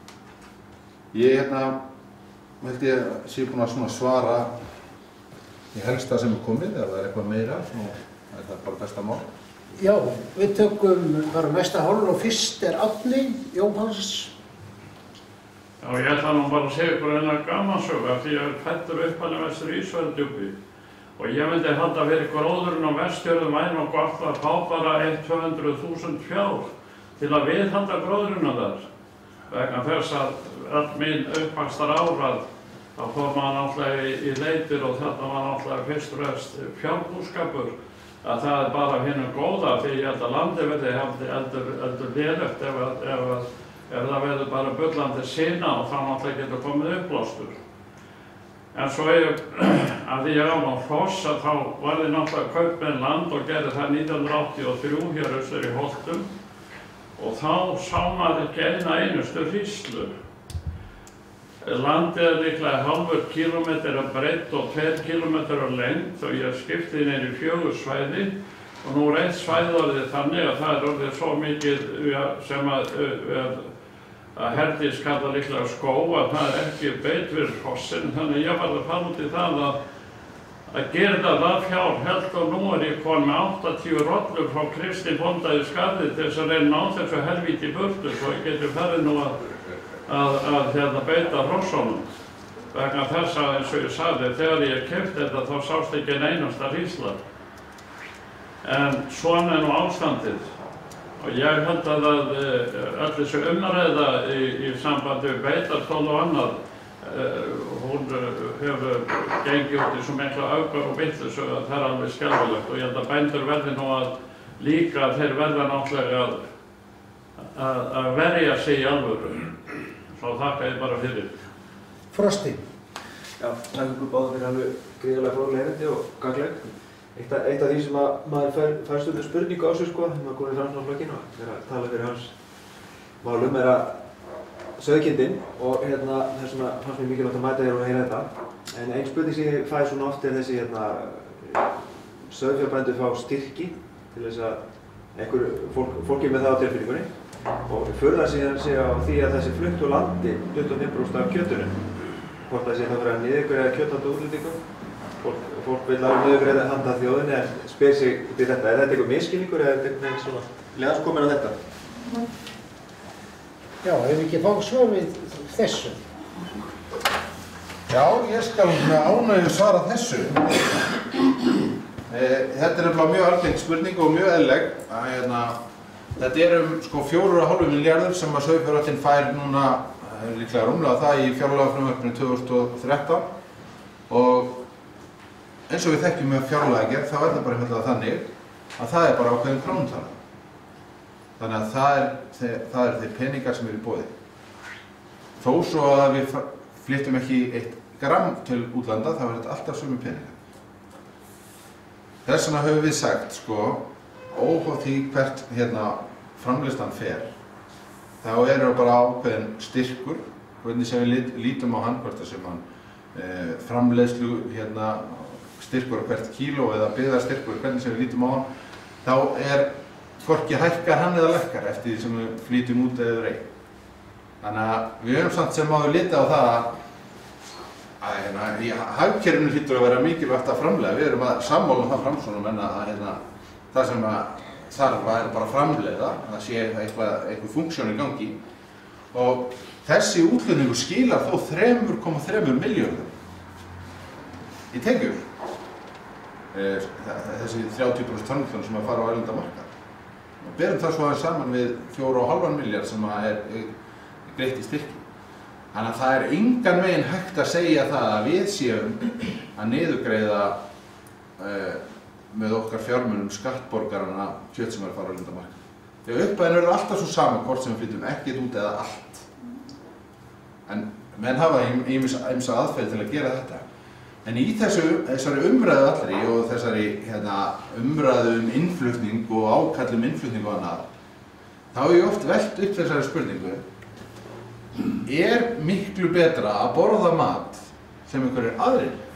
Ég hérna, held ég sé búinn að svona svara í helsta sem er komið, ef það er eitthvað meira, svona, er það bara besta mál. Já, við tökum bara mesta hálfur og fyrst er Árni Jóhanns. Já, ég ætla nú bara að segja ykkur eina gamansögu af því að ég er fæddur upphaflega vestur í Ísafjarðardjúpi og ég myndi halda fyrir gróðurinn á Vestfjörðum væri nú gott að fá bara eitt til tvö hundruð þúsund fjár til að viðhalda gróðurinn á þar vegna þess að all mín uppvaxtar árað þá fór maður náttúrulega í, í leitir og þetta var náttúrulega fyrst og fremst fjárbúskapur að það er bara hinum góða því ég held að landi verði heldur, heldur lélegt ef að, ef að ef það verður bara bullandi sína og þá náttúrulega getur komið uppblástur. En svo ég, að því ég á ná hross að þá var ég náttúrulega að kaupa með land og gerði það nítján hundruð áttatíu og þrjú hér austur í Holtum og þá sá maður ekki eina einustu hríslu. Landið er líklega hálfur kílómetr að breidd og tveir kílómetrar að lengd og ég skipti niður í fjögur svæði og nú er eitt svæði orðið þannig að það er orðið svo mikið sem að, að að Herdís kallar líklega skó að það er ekki beit fyrir hrossin þannig að ég var að fara út í það að að gera þetta fjár held og nú er ég komin með áttatíu rollur frá Kristi bónda í Skarði til þess að reyna á þessu helvíti burtu svo ég geti farið nú að að, að hérna beita hrossunum vegna þess að eins og ég sagði þegar ég keypti þetta þá sást ekki einn einasta hrísla en svona er nú ástandið og ég held að öll þessu umræða í, í sambandi við beitarstól og annað uh, hún hefur gengið út í svo mikla augar og vitleysu að það er alveg skelfilegt og ég held að bændur verði nú að líka þeir verða náttúrulega að, að, að verja sig í alvöru. Svo þakka ég bara fyrir. Frosti. Já, takk ykkur báðum fyrir alveg gríðarlega fróðleg erindi og gagnleg. Eitt af, eitt af því sem að maður fær, fær stundum spurningu á sig sko, þegar maður komið fram á flokkinn og þegar að tala fyrir hans málum er að sauðkindin og hérna þess vegna fannst mér mikilvægt að mæta þér og heyra þetta. En einn spurning sem ég fæ svona oft er þessi hérna sauðfjárbændur fá styrki til þess að einhver fólk, fólki með það á tilfinningunni og furðar síðan sig á því að þessi flutt úr landi tuttugu og fimm prósent af kjötunum. Hvort það sé þá verið að niðurgreiða kjötandi útlendingum. Fólk, fólk vil alveg niðurgreiða handa þjóðinni en spyr sig út í þetta. Er þetta eitthvað misskilningur eða er þetta eitthvað svona leðans komin á þetta? Já, ef við ekki fá svör við þessu. Já, ég skal með ánægju svara þessu. Þetta er nefnilega mjög algeng spurning og mjög eðlileg. Hérna, þetta er um sko fjórir og hálfur milljarður sem að sauðfjárræktin fær núna líklega rúmlega það í fjárlagafrumvarpinu tvö þúsund og þrettán og eins og við þekkjum með fjárlagagerð þá er það bara einfaldlega þannig að það er bara ákveðin krónutala. Þannig að það er, það er þeir peningar sem eru í boði. Þó svo að við flyttum ekki eitt gramm til útlanda þá er þetta alltaf sömu peningar. Þess vegna höfum við sagt sko óháð því hvert hérna framleiðslan fer þá eru bara ákveðin styrkur hvernig sem við lítum á hann hvort það sem hann e, framleiðslu hérna styrkur á hvert kíló eða byggðarstyrkur hvernig sem við lítum á hann þá er hvorki hækkar hann eða lækkar eftir því sem við flýtum út eða rey. Þannig að við höfum samt sem áður litið á það að, að hérna, í hagkerfinu hlýtur að vera mikilvægt að framleiða. Við erum að sammála það framsónum en að hérna, það sem að þarf að er bara að framleiða, að það sé eitthvað, eitthvað funksjón í gangi og þessi útflutningur skilar þó þrjú komma þrjú milljörðum í tekjur. Þessi þrjátíu prósent tonnflutning sem að fara á erlenda markað. Berum það svo aðeins saman við fjóra og hálfan milljarð sem að er greitt í styrki. Þannig að það er engan veginn hægt að segja það að við séum að niðurgreiða uh, með okkar fjármunum skattborgarana kjöt sem er að fara á erlenda markað. Þegar upphæðin verður alltaf svo sama hvort sem við flytjum ekkert út eða allt. En menn hafa ýmsa aðferð til að gera þetta. En í þessu, þessari umræðu allri og þessari hérna, umræðu um innflutning og ákall um innflutning og annað, þá hef ég oft velt upp þessari spurningu. Er miklu betra að borða mat sem einhverjir aðrir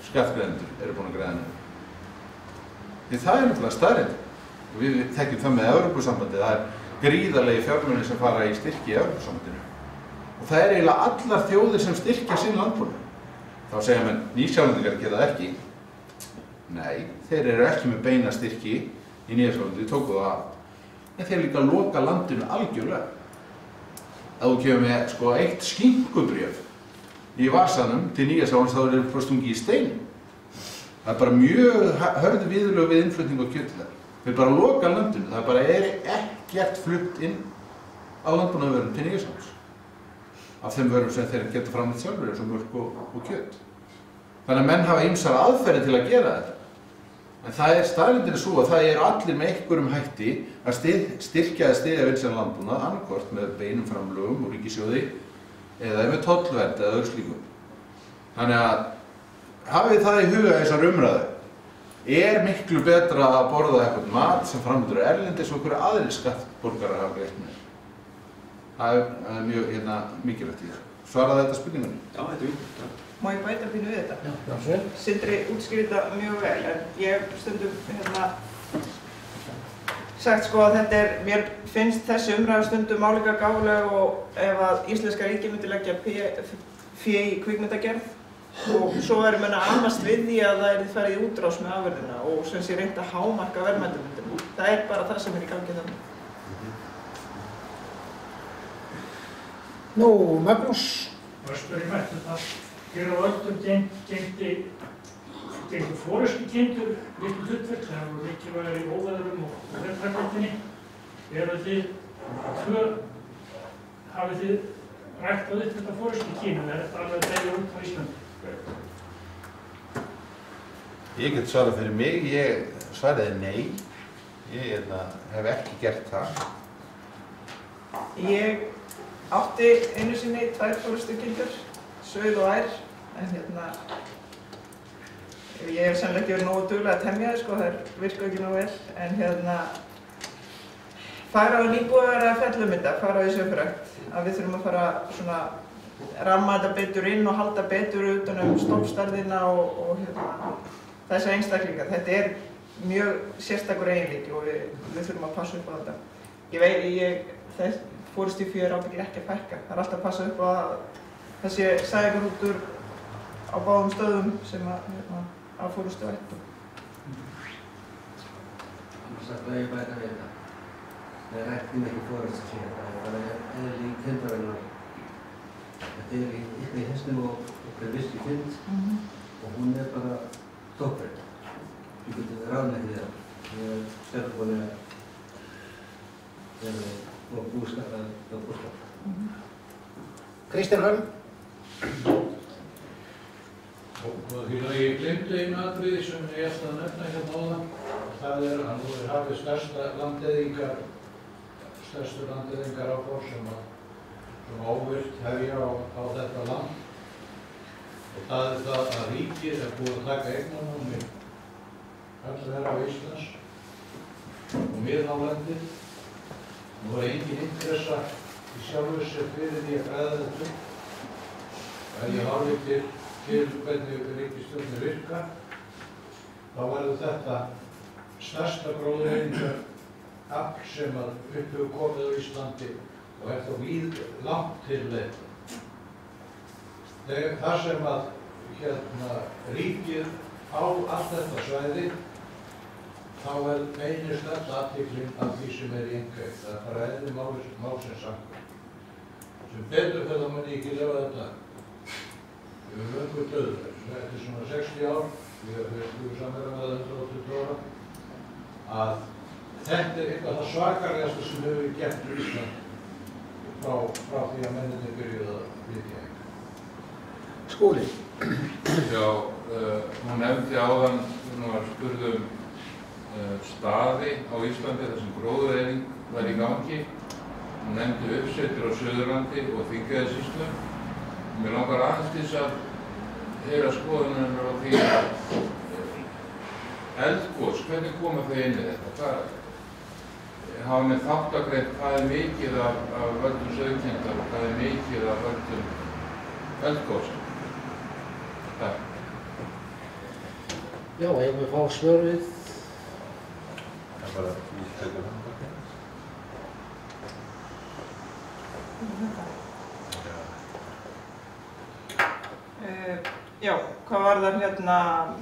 skattgreiðendur eru búin að greiða niður. Því það er náttúrulega staðreynd. Og við þekkjum það með Evrópusambandið, það er gríðarlegi fjármunir sem fara í styrki í Evrópusambandinu. Og það er eiginlega allar þjóðir sem styrkja sinn landbúnað. Þá segja menn, Nýsjálendingar gera það ekki. Nei, þeir eru ekki með beina styrki í Nýja-Sjálandi, við tókum það af. En þeir líka loka landinu algjörlega. Ef þú kemur með sko eitt skinkubréf í vasanum til Nýja-Sjálands þá er það bara stungið í stein. Það er bara mjög hörðu viðurlög við innflutning á kjöti þar. Þeir bara loka landinu, það bara er ekkert flutt inn á landbúnaðarvörum til Nýja-Sjálands. Af þeim vörum sem þeir geta framleitt sjálfur eins og mjólk og, og kjöt. Þannig að menn hafa ýmsar aðferðir til að gera þetta. En það er staðreyndin svo að það eru allir með einhverjum hætti að styr, styrkja eða styðja vinsælan landbúnað, annarkvort með beinum framlögum úr ríkissjóði eða með tollvernd eða öðru slíku. Þannig að hafið það í huga þessar umræðu. Er miklu betra að borða eitthvað mat sem framleiddur er erlendis og einhverju aðrir skattborgarar hafa greitt með? Það er, það er mjög hérna, mikilvægt í það. Svaraði þetta spurningunni? Já, þetta er viktigt. Má ég bæta pínu við þetta? Já, já. Sindri útskýrir þetta mjög vel, en ég hef stundum hérna sagt sko að þetta er, mér finnst þessi umræða stundum álíka gáfuleg og ef að Íslenska ríkið myndi leggja fé í kvikmyndagerð og svo verður menn að annast við því að það er farið í útrás með afurðina og sem sé reynt að hámarka verðmætamyndum. Það er bara það sem er í gangi þannig. Nú, Magnús. Og spyrir mig eftir það. Hér á öldum gegndi gegndi forystukindur miklu hlutverk, það voru mikilvægir í óveðrum og veðurframkvæmdinni. Eru þið tvö, hafið þið ræktað upp þetta forystukyn, eða er þetta alveg að deyja út á Íslandi? Ég get svarað fyrir mig, ég svaraði nei. Ég hérna, hef ekki gert það. Ég átti einu sinni tvær forystukindur, Sauð og Ær, en hérna ég hef sannlega ekki verið nógu dugleg að temja þau sko, þær virka ekki nógu vel, en hérna fara á nýbúðar að fellumynda, fara á þessu upprækt, að við þurfum að fara svona ramma þetta betur inn og halda betur utan um stofnstærðina og, og hérna, þessa einstaklinga. Þetta er mjög sérstakur eiginleiki og við, við þurfum að passa upp á þetta. Ég veit, ég, þess forystufé er ábyggilega ekki að fækka. Það er alltaf að passa upp á að þessi sæðingarútur á báðum stöðum sem að, hérna, að forystu ættu. Annars að það er bæta við þetta. Það er rættin ekki forystu hér, það er eðli í kindarinnar. Þetta er eitthvað í hestum og eitthvað viss í kind mm-hmm. og hún er bara topprætt. Við getum ráðnægt við það. Ég er stjórnbúin að vera og búskapað og búskapað. Kristján Hrönn. Og því að ég glemdi einu atriði sem ég ætla að nefna hérna áðan. Það er að nú er hafið stærsta landeðingar, stærstu landeðingar á fór sem að sem óvirt hefja á, á þetta land. Og það er það að ríkið er búið að taka eignarnámi allra á Íslands og miðhálendið. Nú er engin interessa í sjálfu sér fyrir því að græða þetta upp. Ef ég horfi til, til hvernig ríkisstjórnir virka, þá verður þetta stærsta gróðureyðingarafl sem að upp hefur komið á Íslandi og er þá víð langt til leið. Þar sem að hérna, ríkið á allt þetta svæði, þá er beinist öll athyglin af því sem er í einkaeign. Það er bara eðli málsins samkvæmt. Sem betur fer þá mun ég ekki lifa þetta. Við erum löngu dauðir. Þetta er svona sextíu ár, við erum samverðað með hundrað og tuttugu ára, að þetta er eitthvað það svakalegasta sem hefur verið gert í Ísland frá, frá því að menninni byrjuði að flytja einhver. Skúli. Já, uh, hún nefndi áðan, hún var spurð um uh, staði á Íslandi þar sem gróðureyðing var í gangi. Hún nefndi uppsettur á Suðurlandi og Þingeyjarsýslu. Mér langar aðeins til þess að heyra skoðunar á því að eldgos, hvernig koma þau inn í þetta? Hvað, hafa með þáttagreint hvað er mikið af, af völdum sauðkindar og hvað er mikið af völdum eldgosum? Takk. Já, eigum við fá svör við? Það er bara nýtt tegur hann bara. Uh, já, hvað var það hérna?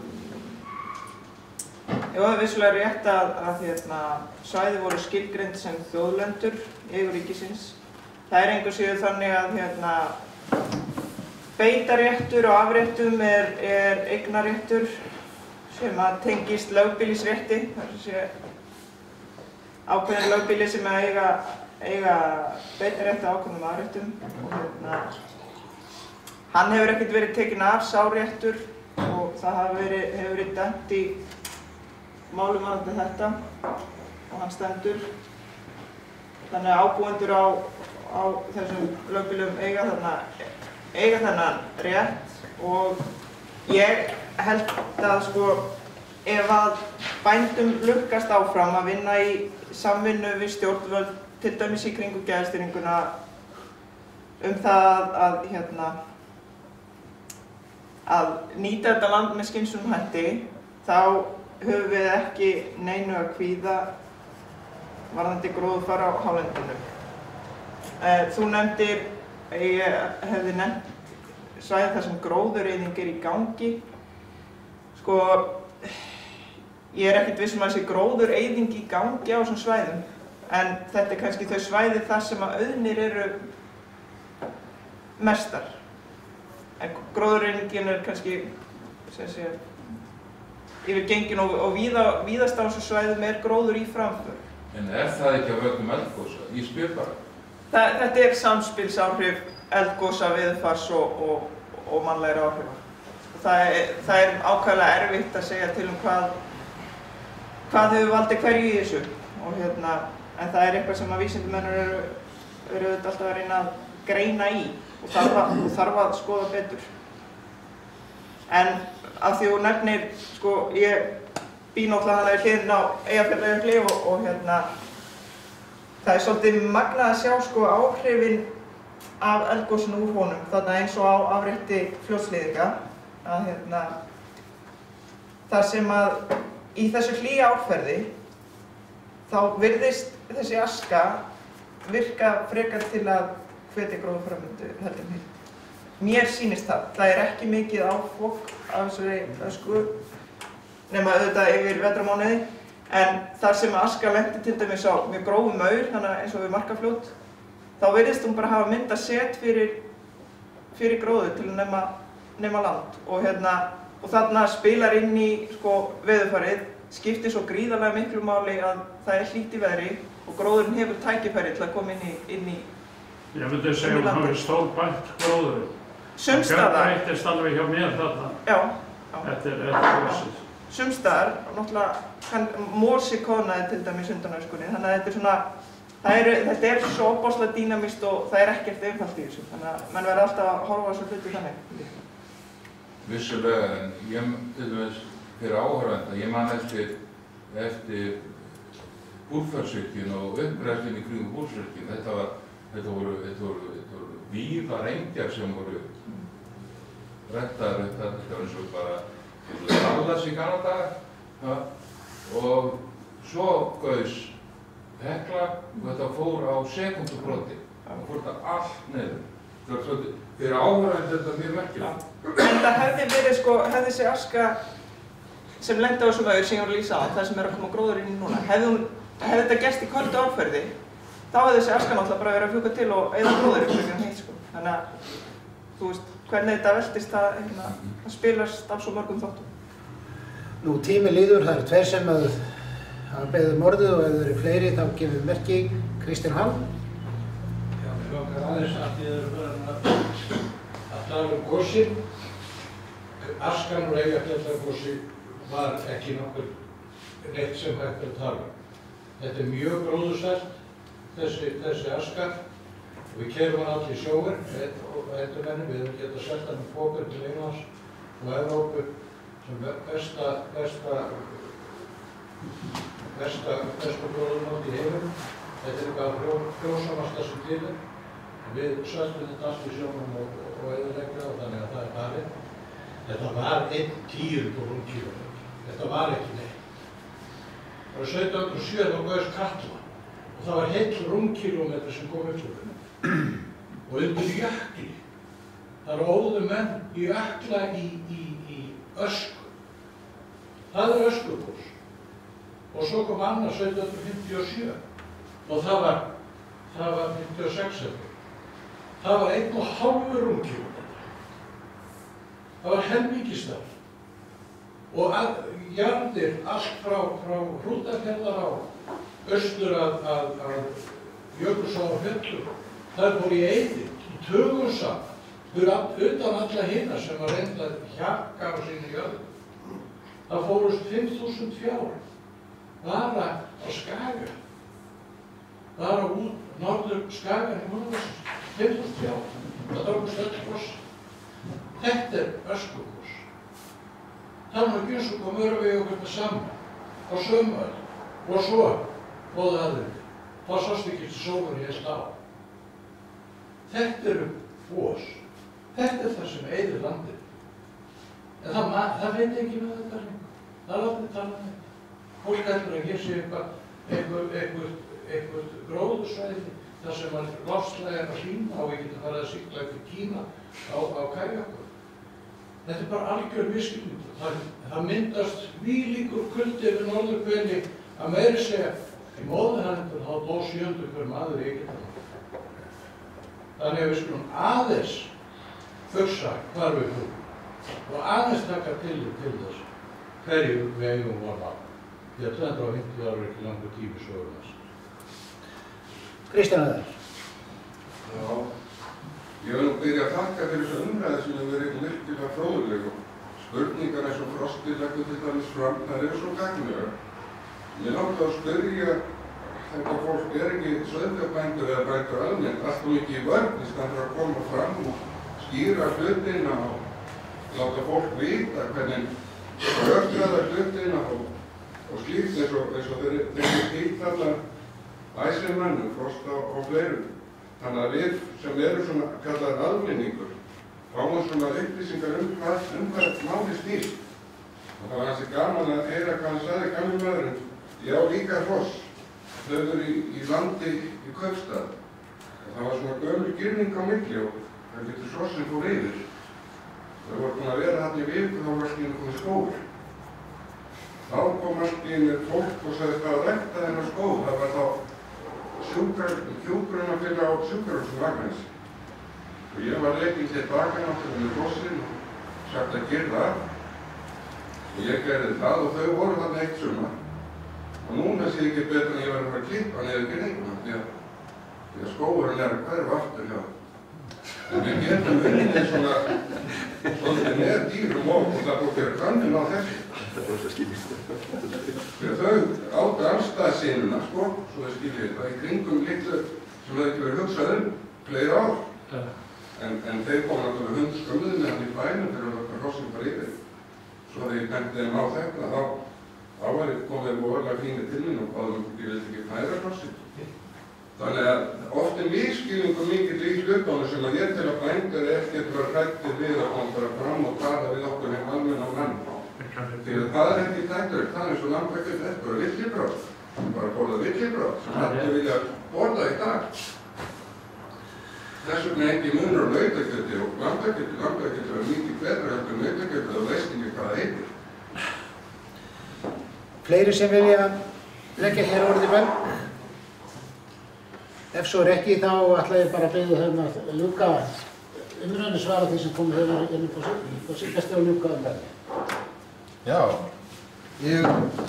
Jú, það er vissulega rétt að, að hérna, svæði voru skilgreind sem þjóðlendur í eigu ríkisins. Það er einhver síður þannig að hérna, beitaréttur og afréttum er, er eignarréttur sem að tengist lögbýlisrétti. Það er sé ákveðin lögbýli sem að eiga, eiga beitarétti ákveðnum afréttum. Og hérna, hann hefur ekkert verið tekinn af sá réttur og það hefur verið, hefur verið dæmt í málum varðandi þetta og hann stendur. Þannig að ábúendur á, á þessum lögbýlum eiga þarna eiga þennan rétt og ég held að sko ef að bændum lukkast áfram að vinna í samvinnu við stjórnvöld, til dæmis í kringum gæðastýringuna um það að, að hérna að nýta þetta land með skynsamlegum hætti, þá höfum við ekki neinu að kvíða varðandi gróðurfar á hálendinu. Þú nefndir, ég hefði nefnt svæði þar sem gróðureyðing er í gangi. Sko, ég er ekkert viss um að þessi gróðureyðing í gangi á þessum svæðum, en þetta er kannski þau svæði þar sem að auðnir eru mestar. En gróðureyðingin er kannski, sem sé, yfir gengin og, og víða, víðast á þessum svæðum er gróður í framför. En er það ekki af völdum eldgosa? Ég spyr bara. Þa, þetta er samspilsáhrif eldgosa, veðurfars og, og, og mannlegra áhrifa. Það er, það er ákveðlega erfitt að segja til um hvað, hvað hefur valdið hverju í þessu. Og hérna, en það er eitthvað sem að vísindamennir eru, eru alltaf að reyna að greina í og þarf að, og þarf að skoða betur. En af því þú nefnir, sko, ég bý náttúrulega hana í hliðin á Eyjafjallajökli og, og hérna, það er svolítið magnað að sjá sko áhrifin af eldgosinu úr honum, þarna eins og á afrétti Fljótshlíðinga, að hérna, þar sem að í þessu hlýja árferði þá virðist þessi aska virka frekar til að hvetja gróðurframvindu heldur en hitt. Mér sýnist það. Það er ekki mikið áfok af þessari ösku nema auðvitað yfir vetrarmánuði, en þar sem aska lenti til dæmis á mjög grófum maur, þannig eins og við Markarfljót, þá virðist hún bara hafa myndað set fyrir, fyrir gróður til að nema, nema land. Og, hérna, og þarna spilar inn í sko, veðurfarið, skiptir svo gríðarlega miklu máli að það er hlýtt í veðri og gróðurinn hefur tækifæri til að koma inn í, inn í Ég myndi segja að hann hefur stórbætt gróðurinn. Sumstaðar. Það breytist alveg hjá mér þarna. Já. já. Þetta er eftir gósið. Sumstaðar, náttúrulega, mosi koðnaði til dæmis undan öskunni, þannig að þetta er svona, það er, þetta er svo opáslega dýnamískt og það er ekkert einfalt í þessu, þannig að menn verður alltaf að horfa á þessu hluti þannig. Vissulega, en ég, til dæmis, fyrir áhörvenda, ég man eftir, eftir Búrfellsvirkjun og uppgræðslunni í kringum Búrfellsvirkjun. Þetta var, þetta voru, þetta voru, þetta voru víðar engjar sem voru ræktaðar upp, þetta var eins og bara Dallas í gamla daga, ja, og svo gaus Hekla og þetta fór á sekúndubroti, það fór þetta allt niður. Það var svolítið, fyrir áhörvenda þetta mjög merkilegt. En það hefði verið sko, hefði þessi aska sem lendi á þessum maur sem ég voru að lýsa á, það sem er að koma gróður inn í núna, hefði, hún, hefði þetta gerst í köldu árferði, þá hefði þessi aska náttúrulega bara verið að fjúka til og eyða gróður ykkur ekki heitt sko. Þannig að, þú veist, hvernig þetta veltist, það, hérna, það spilast af svo mörgum þáttum. Nú tími líður, það eru tveir sem að hafa beðið morðið og ef það eru fleiri þá gefum við merki. Kristján Hall. Já, mér langar aðeins að þið eru farin að, að tala um gosin. Askan úr Eyjafjallajökli var ekki nokkur neitt sem hægt er að tala um. Þetta er mjög gróðursælt, þessi, þessi aska, og við kerum hann allir í sjóinn og endurmennum, við hefum getað selt hann um póker til Englands og Evrópu sem besta, besta, besta, besta gróðurnátt í heiminum. Þetta er eitthvað frjósamasta sem til er. Við seltum þetta allt í sjónum og, og eðurleggja og þannig að það er farið. Þetta var einn tíund og hún kílómetr. Þetta var ekki neitt. Árið sautján hundruð og sjö þá gaus Katla og það var heill rúmkílómetri sem kom upp úr henni. Og undir jökli, þar óðu menn í ökla í, í, í ösku. Það er öskugos. Og svo kom annað sautján hundruð fimmtíu og sjö og það var, það var fimmtíu og sex eftir. Það var einn og hálfur rúmkílómetri. Það var helmingistarf. Og að, jarðir allt frá, frá Hrútafjarðará, austur að, að, að Jökulsá og Fjöllum, þær fór í eyði, í tugum saman, fyrir utan alla hina sem var reynda að hjakka á sínu jörðu. Það fórust fimm þúsund fjár, bara á Skaga, bara út norður Skaga í Múlafoss, fimm þúsund fjár, það drógust öll foss. Þetta er öskugos. Það var ekki eins og kom Öræfi og þetta saman á sömu öld og svo góða aðeins. Það sást ekki til sófur í þess á. Þetta eru gos. Þetta er það sem eyðir landið. En það, það veit ekki með þetta lengur. Það er aldrei talað um þetta. Fólk heldur að hér sé eitthvað, eitthvað, eitthvað, eitthvað gróðursvæði þar sem mann loftslagið er að hlýna og við getum farið að sigla upp í Kína á, á kajakkur. Þetta er bara algjör misskilningur. Það, það myndast vílíkur kuldi yfir norðurhveli að meira segja í móðurhendur þá dó sjöndu hver maður í Egyptalandi. Þannig að við skulum aðeins hugsa hvar við höfum og aðeins taka tillit til þess hverju við eigum von á. Því að tvö hundruð og fimmtíu ára er ekki langur tími sögurnar. Kristján Öðar. Já, ég vil nú byrja að þakka fyrir þessu umræði sem hefur verið virkilega fróðleg og spurningar eins og Frosti leggur til dæmis fram, það eru svo gagnlegar. Ég langt að spyrja, þetta fólk er ekki sauðfjárbændur eða bændur almennt, allt og mikið í vörn í stand fyrir að koma fram og skýra hlutina og láta fólk vita hvernig rökræða hlutina og, og slíkt eins og, eins og þeir eru tíktallar æsirmennum, Frosta og fleirum. Þannig að við sem eru svona kallaðar almenningur fáum svona upplýsingar um hvað, um hvað máli snýst. Og það var hansi gaman að heyra hvað hann sagði gamli maðurinn. Ég á líka hross, þau eru í, í landi í Kaupstað. Það var svona gömul girning á milli og það getur hrossin fór yfir. Þau voru búin að vera þarna í viku, þá var allt í einu komið skógur. Þá kom allt í einu fólk og sagði hvað að rækta þennan skóg. Það var þá hjúkrunarfélag á sjúkrahúsinu Akranesi. Og ég var rekinn til baka náttúrulega með hrossin og sagt að gera það. Og ég gerði það og þau voru þarna eitt sumar. Og núna sé ég ekki betur en ég var að fara að klippa niður greinuna því að, því að skógurinn er að hverfa aftur hjá. En við getum unnið svona svolítið með dýrum og það búið fyrir kannun á þessu. Fyrir þau áttu allstaðsynuna, sko, svo þau skiljið þetta, í kringum litlu sem hefði ekki verið hugsað um fleiri ár. En, en þeir komu náttúrulega hundskömmuði með hann í bænum fyrir að hrossin bara yfir. Svo þegar ég benti þeim á þetta, þá, þá var ég komið vorulega fínir til minn og báðum ég vildi ekki færa hrossin. Þannig að oft er misskilningur mikill í hlutunum sem að ég tel að bændur ekkert var hræddir við að koma bara fram og tala við okkur heim almenn á mann. Því að það er ekki tættur, það er eins og lambakjöt, þetta er bara villibráð. Bara borða villibráð sem allir vilja borða í dag. Þess vegna ekki munur á nautakjöti og lambakjöti. Lambakjöti er mikið betra heldur en nautakjöti og veist ekki hvað það heitir. Fleiri sem vilja leggja hér orðið í bönn? Ef svo er ekki, þá ætla ég bara að biðja þeim að ljúka umræðinu svara því sem komið hefur inn upp á síðkasti og ljúka umræðinu. Já, ég,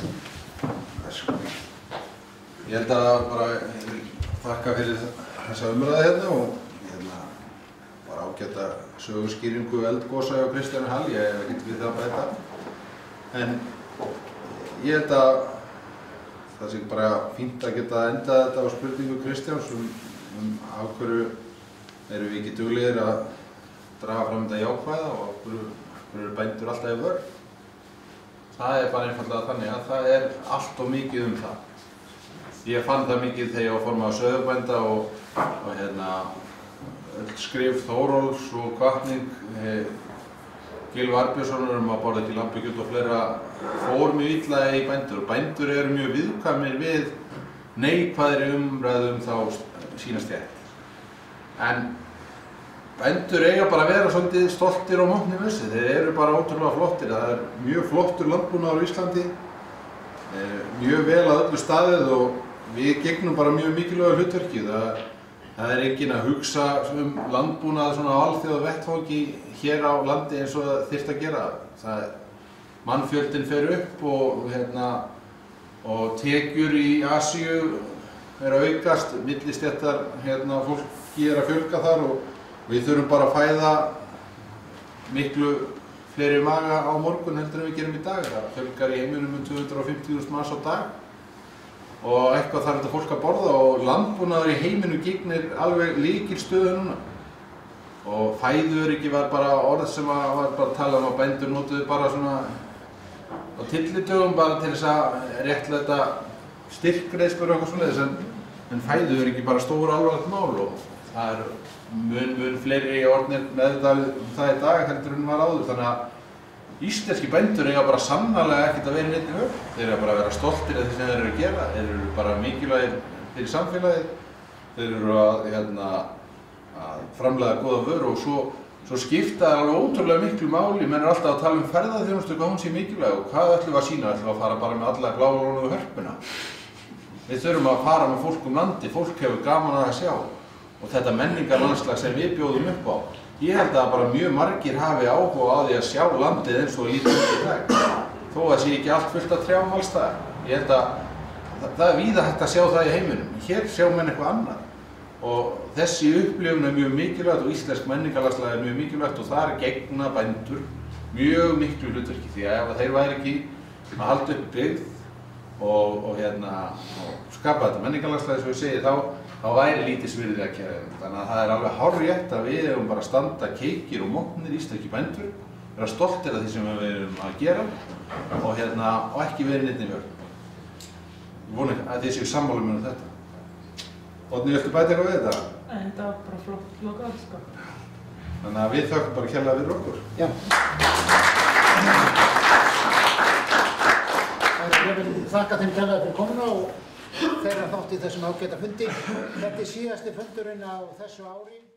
ég held að bara þakka fyrir þessa umræði hérna og hérna bara ágæta söguskýringu eldgosa hjá Kristjáni Hall, ég hef ekkert við það að bæta. En ég held að það sé bara fínt að geta endað þetta á spurningu Kristjáns um, um á hverju erum við ekki duglegir að draga fram þetta jákvæða og á hverju, hverju eru bændur alltaf í vörn. Það er bara einfallega þannig að það er allt og mikið um það. Ég fann það mikið þegar ég var formaður sauðfjárbænda og, og hérna, öll skrif Þórólfs og hvatning eh, Gylfi Arnbjörnssonar um að borða ekki lambakjöt og fleira fór mjög illa í bændur og bændur eru mjög viðkvæmir við neikvæðri umræðu um þá sína stétt. En bændur eiga bara að vera svolítið stoltir og montnir með þessu. Þeir eru bara ótrúlega flottir. Það er mjög flottur landbúnaður á Íslandi, mjög vel að öllu staðið og við gegnum bara mjög mikilvægu hlutverki. Það, það er enginn að hugsa um landbúnað svona á alþjóða vettvangi hér á landi eins og það þyrfti að gera. Það, mannfjöldinn fer upp og, hérna, og tekjur í Asíu er að aukast, millistéttar hérna, fólki er að fjölga þar og við þurfum bara að fæða miklu fleiri maga á morgun heldur en við gerum í dag. Það fjölgar í heiminum um tvö hundruð fimmtíu þúsund manns á dag og eitthvað þarf þetta fólk að borða og landbúnaður í heiminu gegnir alveg lykilstöðu núna. Og fæðuöryggi var bara orð sem var bara að tala um að bændur notuðu bara svona á tyllidögum bara til þess að réttlæta styrkgreiðslur og eitthvað svoleiðis en, en fæðuöryggi bara stór alvarlegt mál og það er mun mun fleiri orðnir meðvitað um það í dag heldur en var áður. Þannig að íslenski bændur eiga bara sannarlega ekkert að vera neitt í höfn. Þeir eiga bara að vera stoltir af því sem þeir eru að gera. Þeir eru bara mikilvægir fyrir samfélagið. Þeir eru að, hérna, að framleiða góða vöru og svo, svo skipta það alveg ótrúlega miklu máli. Menn er alltaf að tala um ferðaþjónustu, hvað hún sé mikilvæg og hvað ætlum við að sýna? Ætlum við að fara bara með alla Bláa lónið og Hörpuna? Við þurfum að fara með fólk um landi. Fólk hefur gaman að það sjá. Og þetta menningarlandslag sem við bjóðum upp á. Ég held að bara mjög margir hafi áhuga á því að sjá landið eins og lítið út í dag. Þó að það sé ekki allt fullt af trjám alls staðar. Ég held að það, það er víða hægt að sjá það í heiminum. Hér sjá menn eitthvað annað. Og þessi upplifun er mjög mikilvægt og íslensk menningarlandslag er mjög mikilvægt og þar gegna bændur mjög miklu hlutverki. Því að ef þeir væri ekki að halda upp byggð og, og, hérna, og skapa þetta menningarlandslag eins og ég segi þá þá væri lítið svirði að kæra þeim. Þannig að það er alveg hárrétt að við erum bara að standa keikir og montnir íslenski bændur, vera stoltir af því sem við erum að gera og, hérna, og ekki verið neitt í vörn. Ég vona að þið séu sammála mér um þetta. Oddný, viltu bæta eitthvað við þetta? Nei, þetta var bara flott lokað, sko. Þannig að við þökkum bara kærlega fyrir okkur. Já. Ég vil þakka þeim kærlega fyrir komuna og þeirra þátt í þessum ágæta fundi. Þetta er síðasti fundurinn á þessu ári.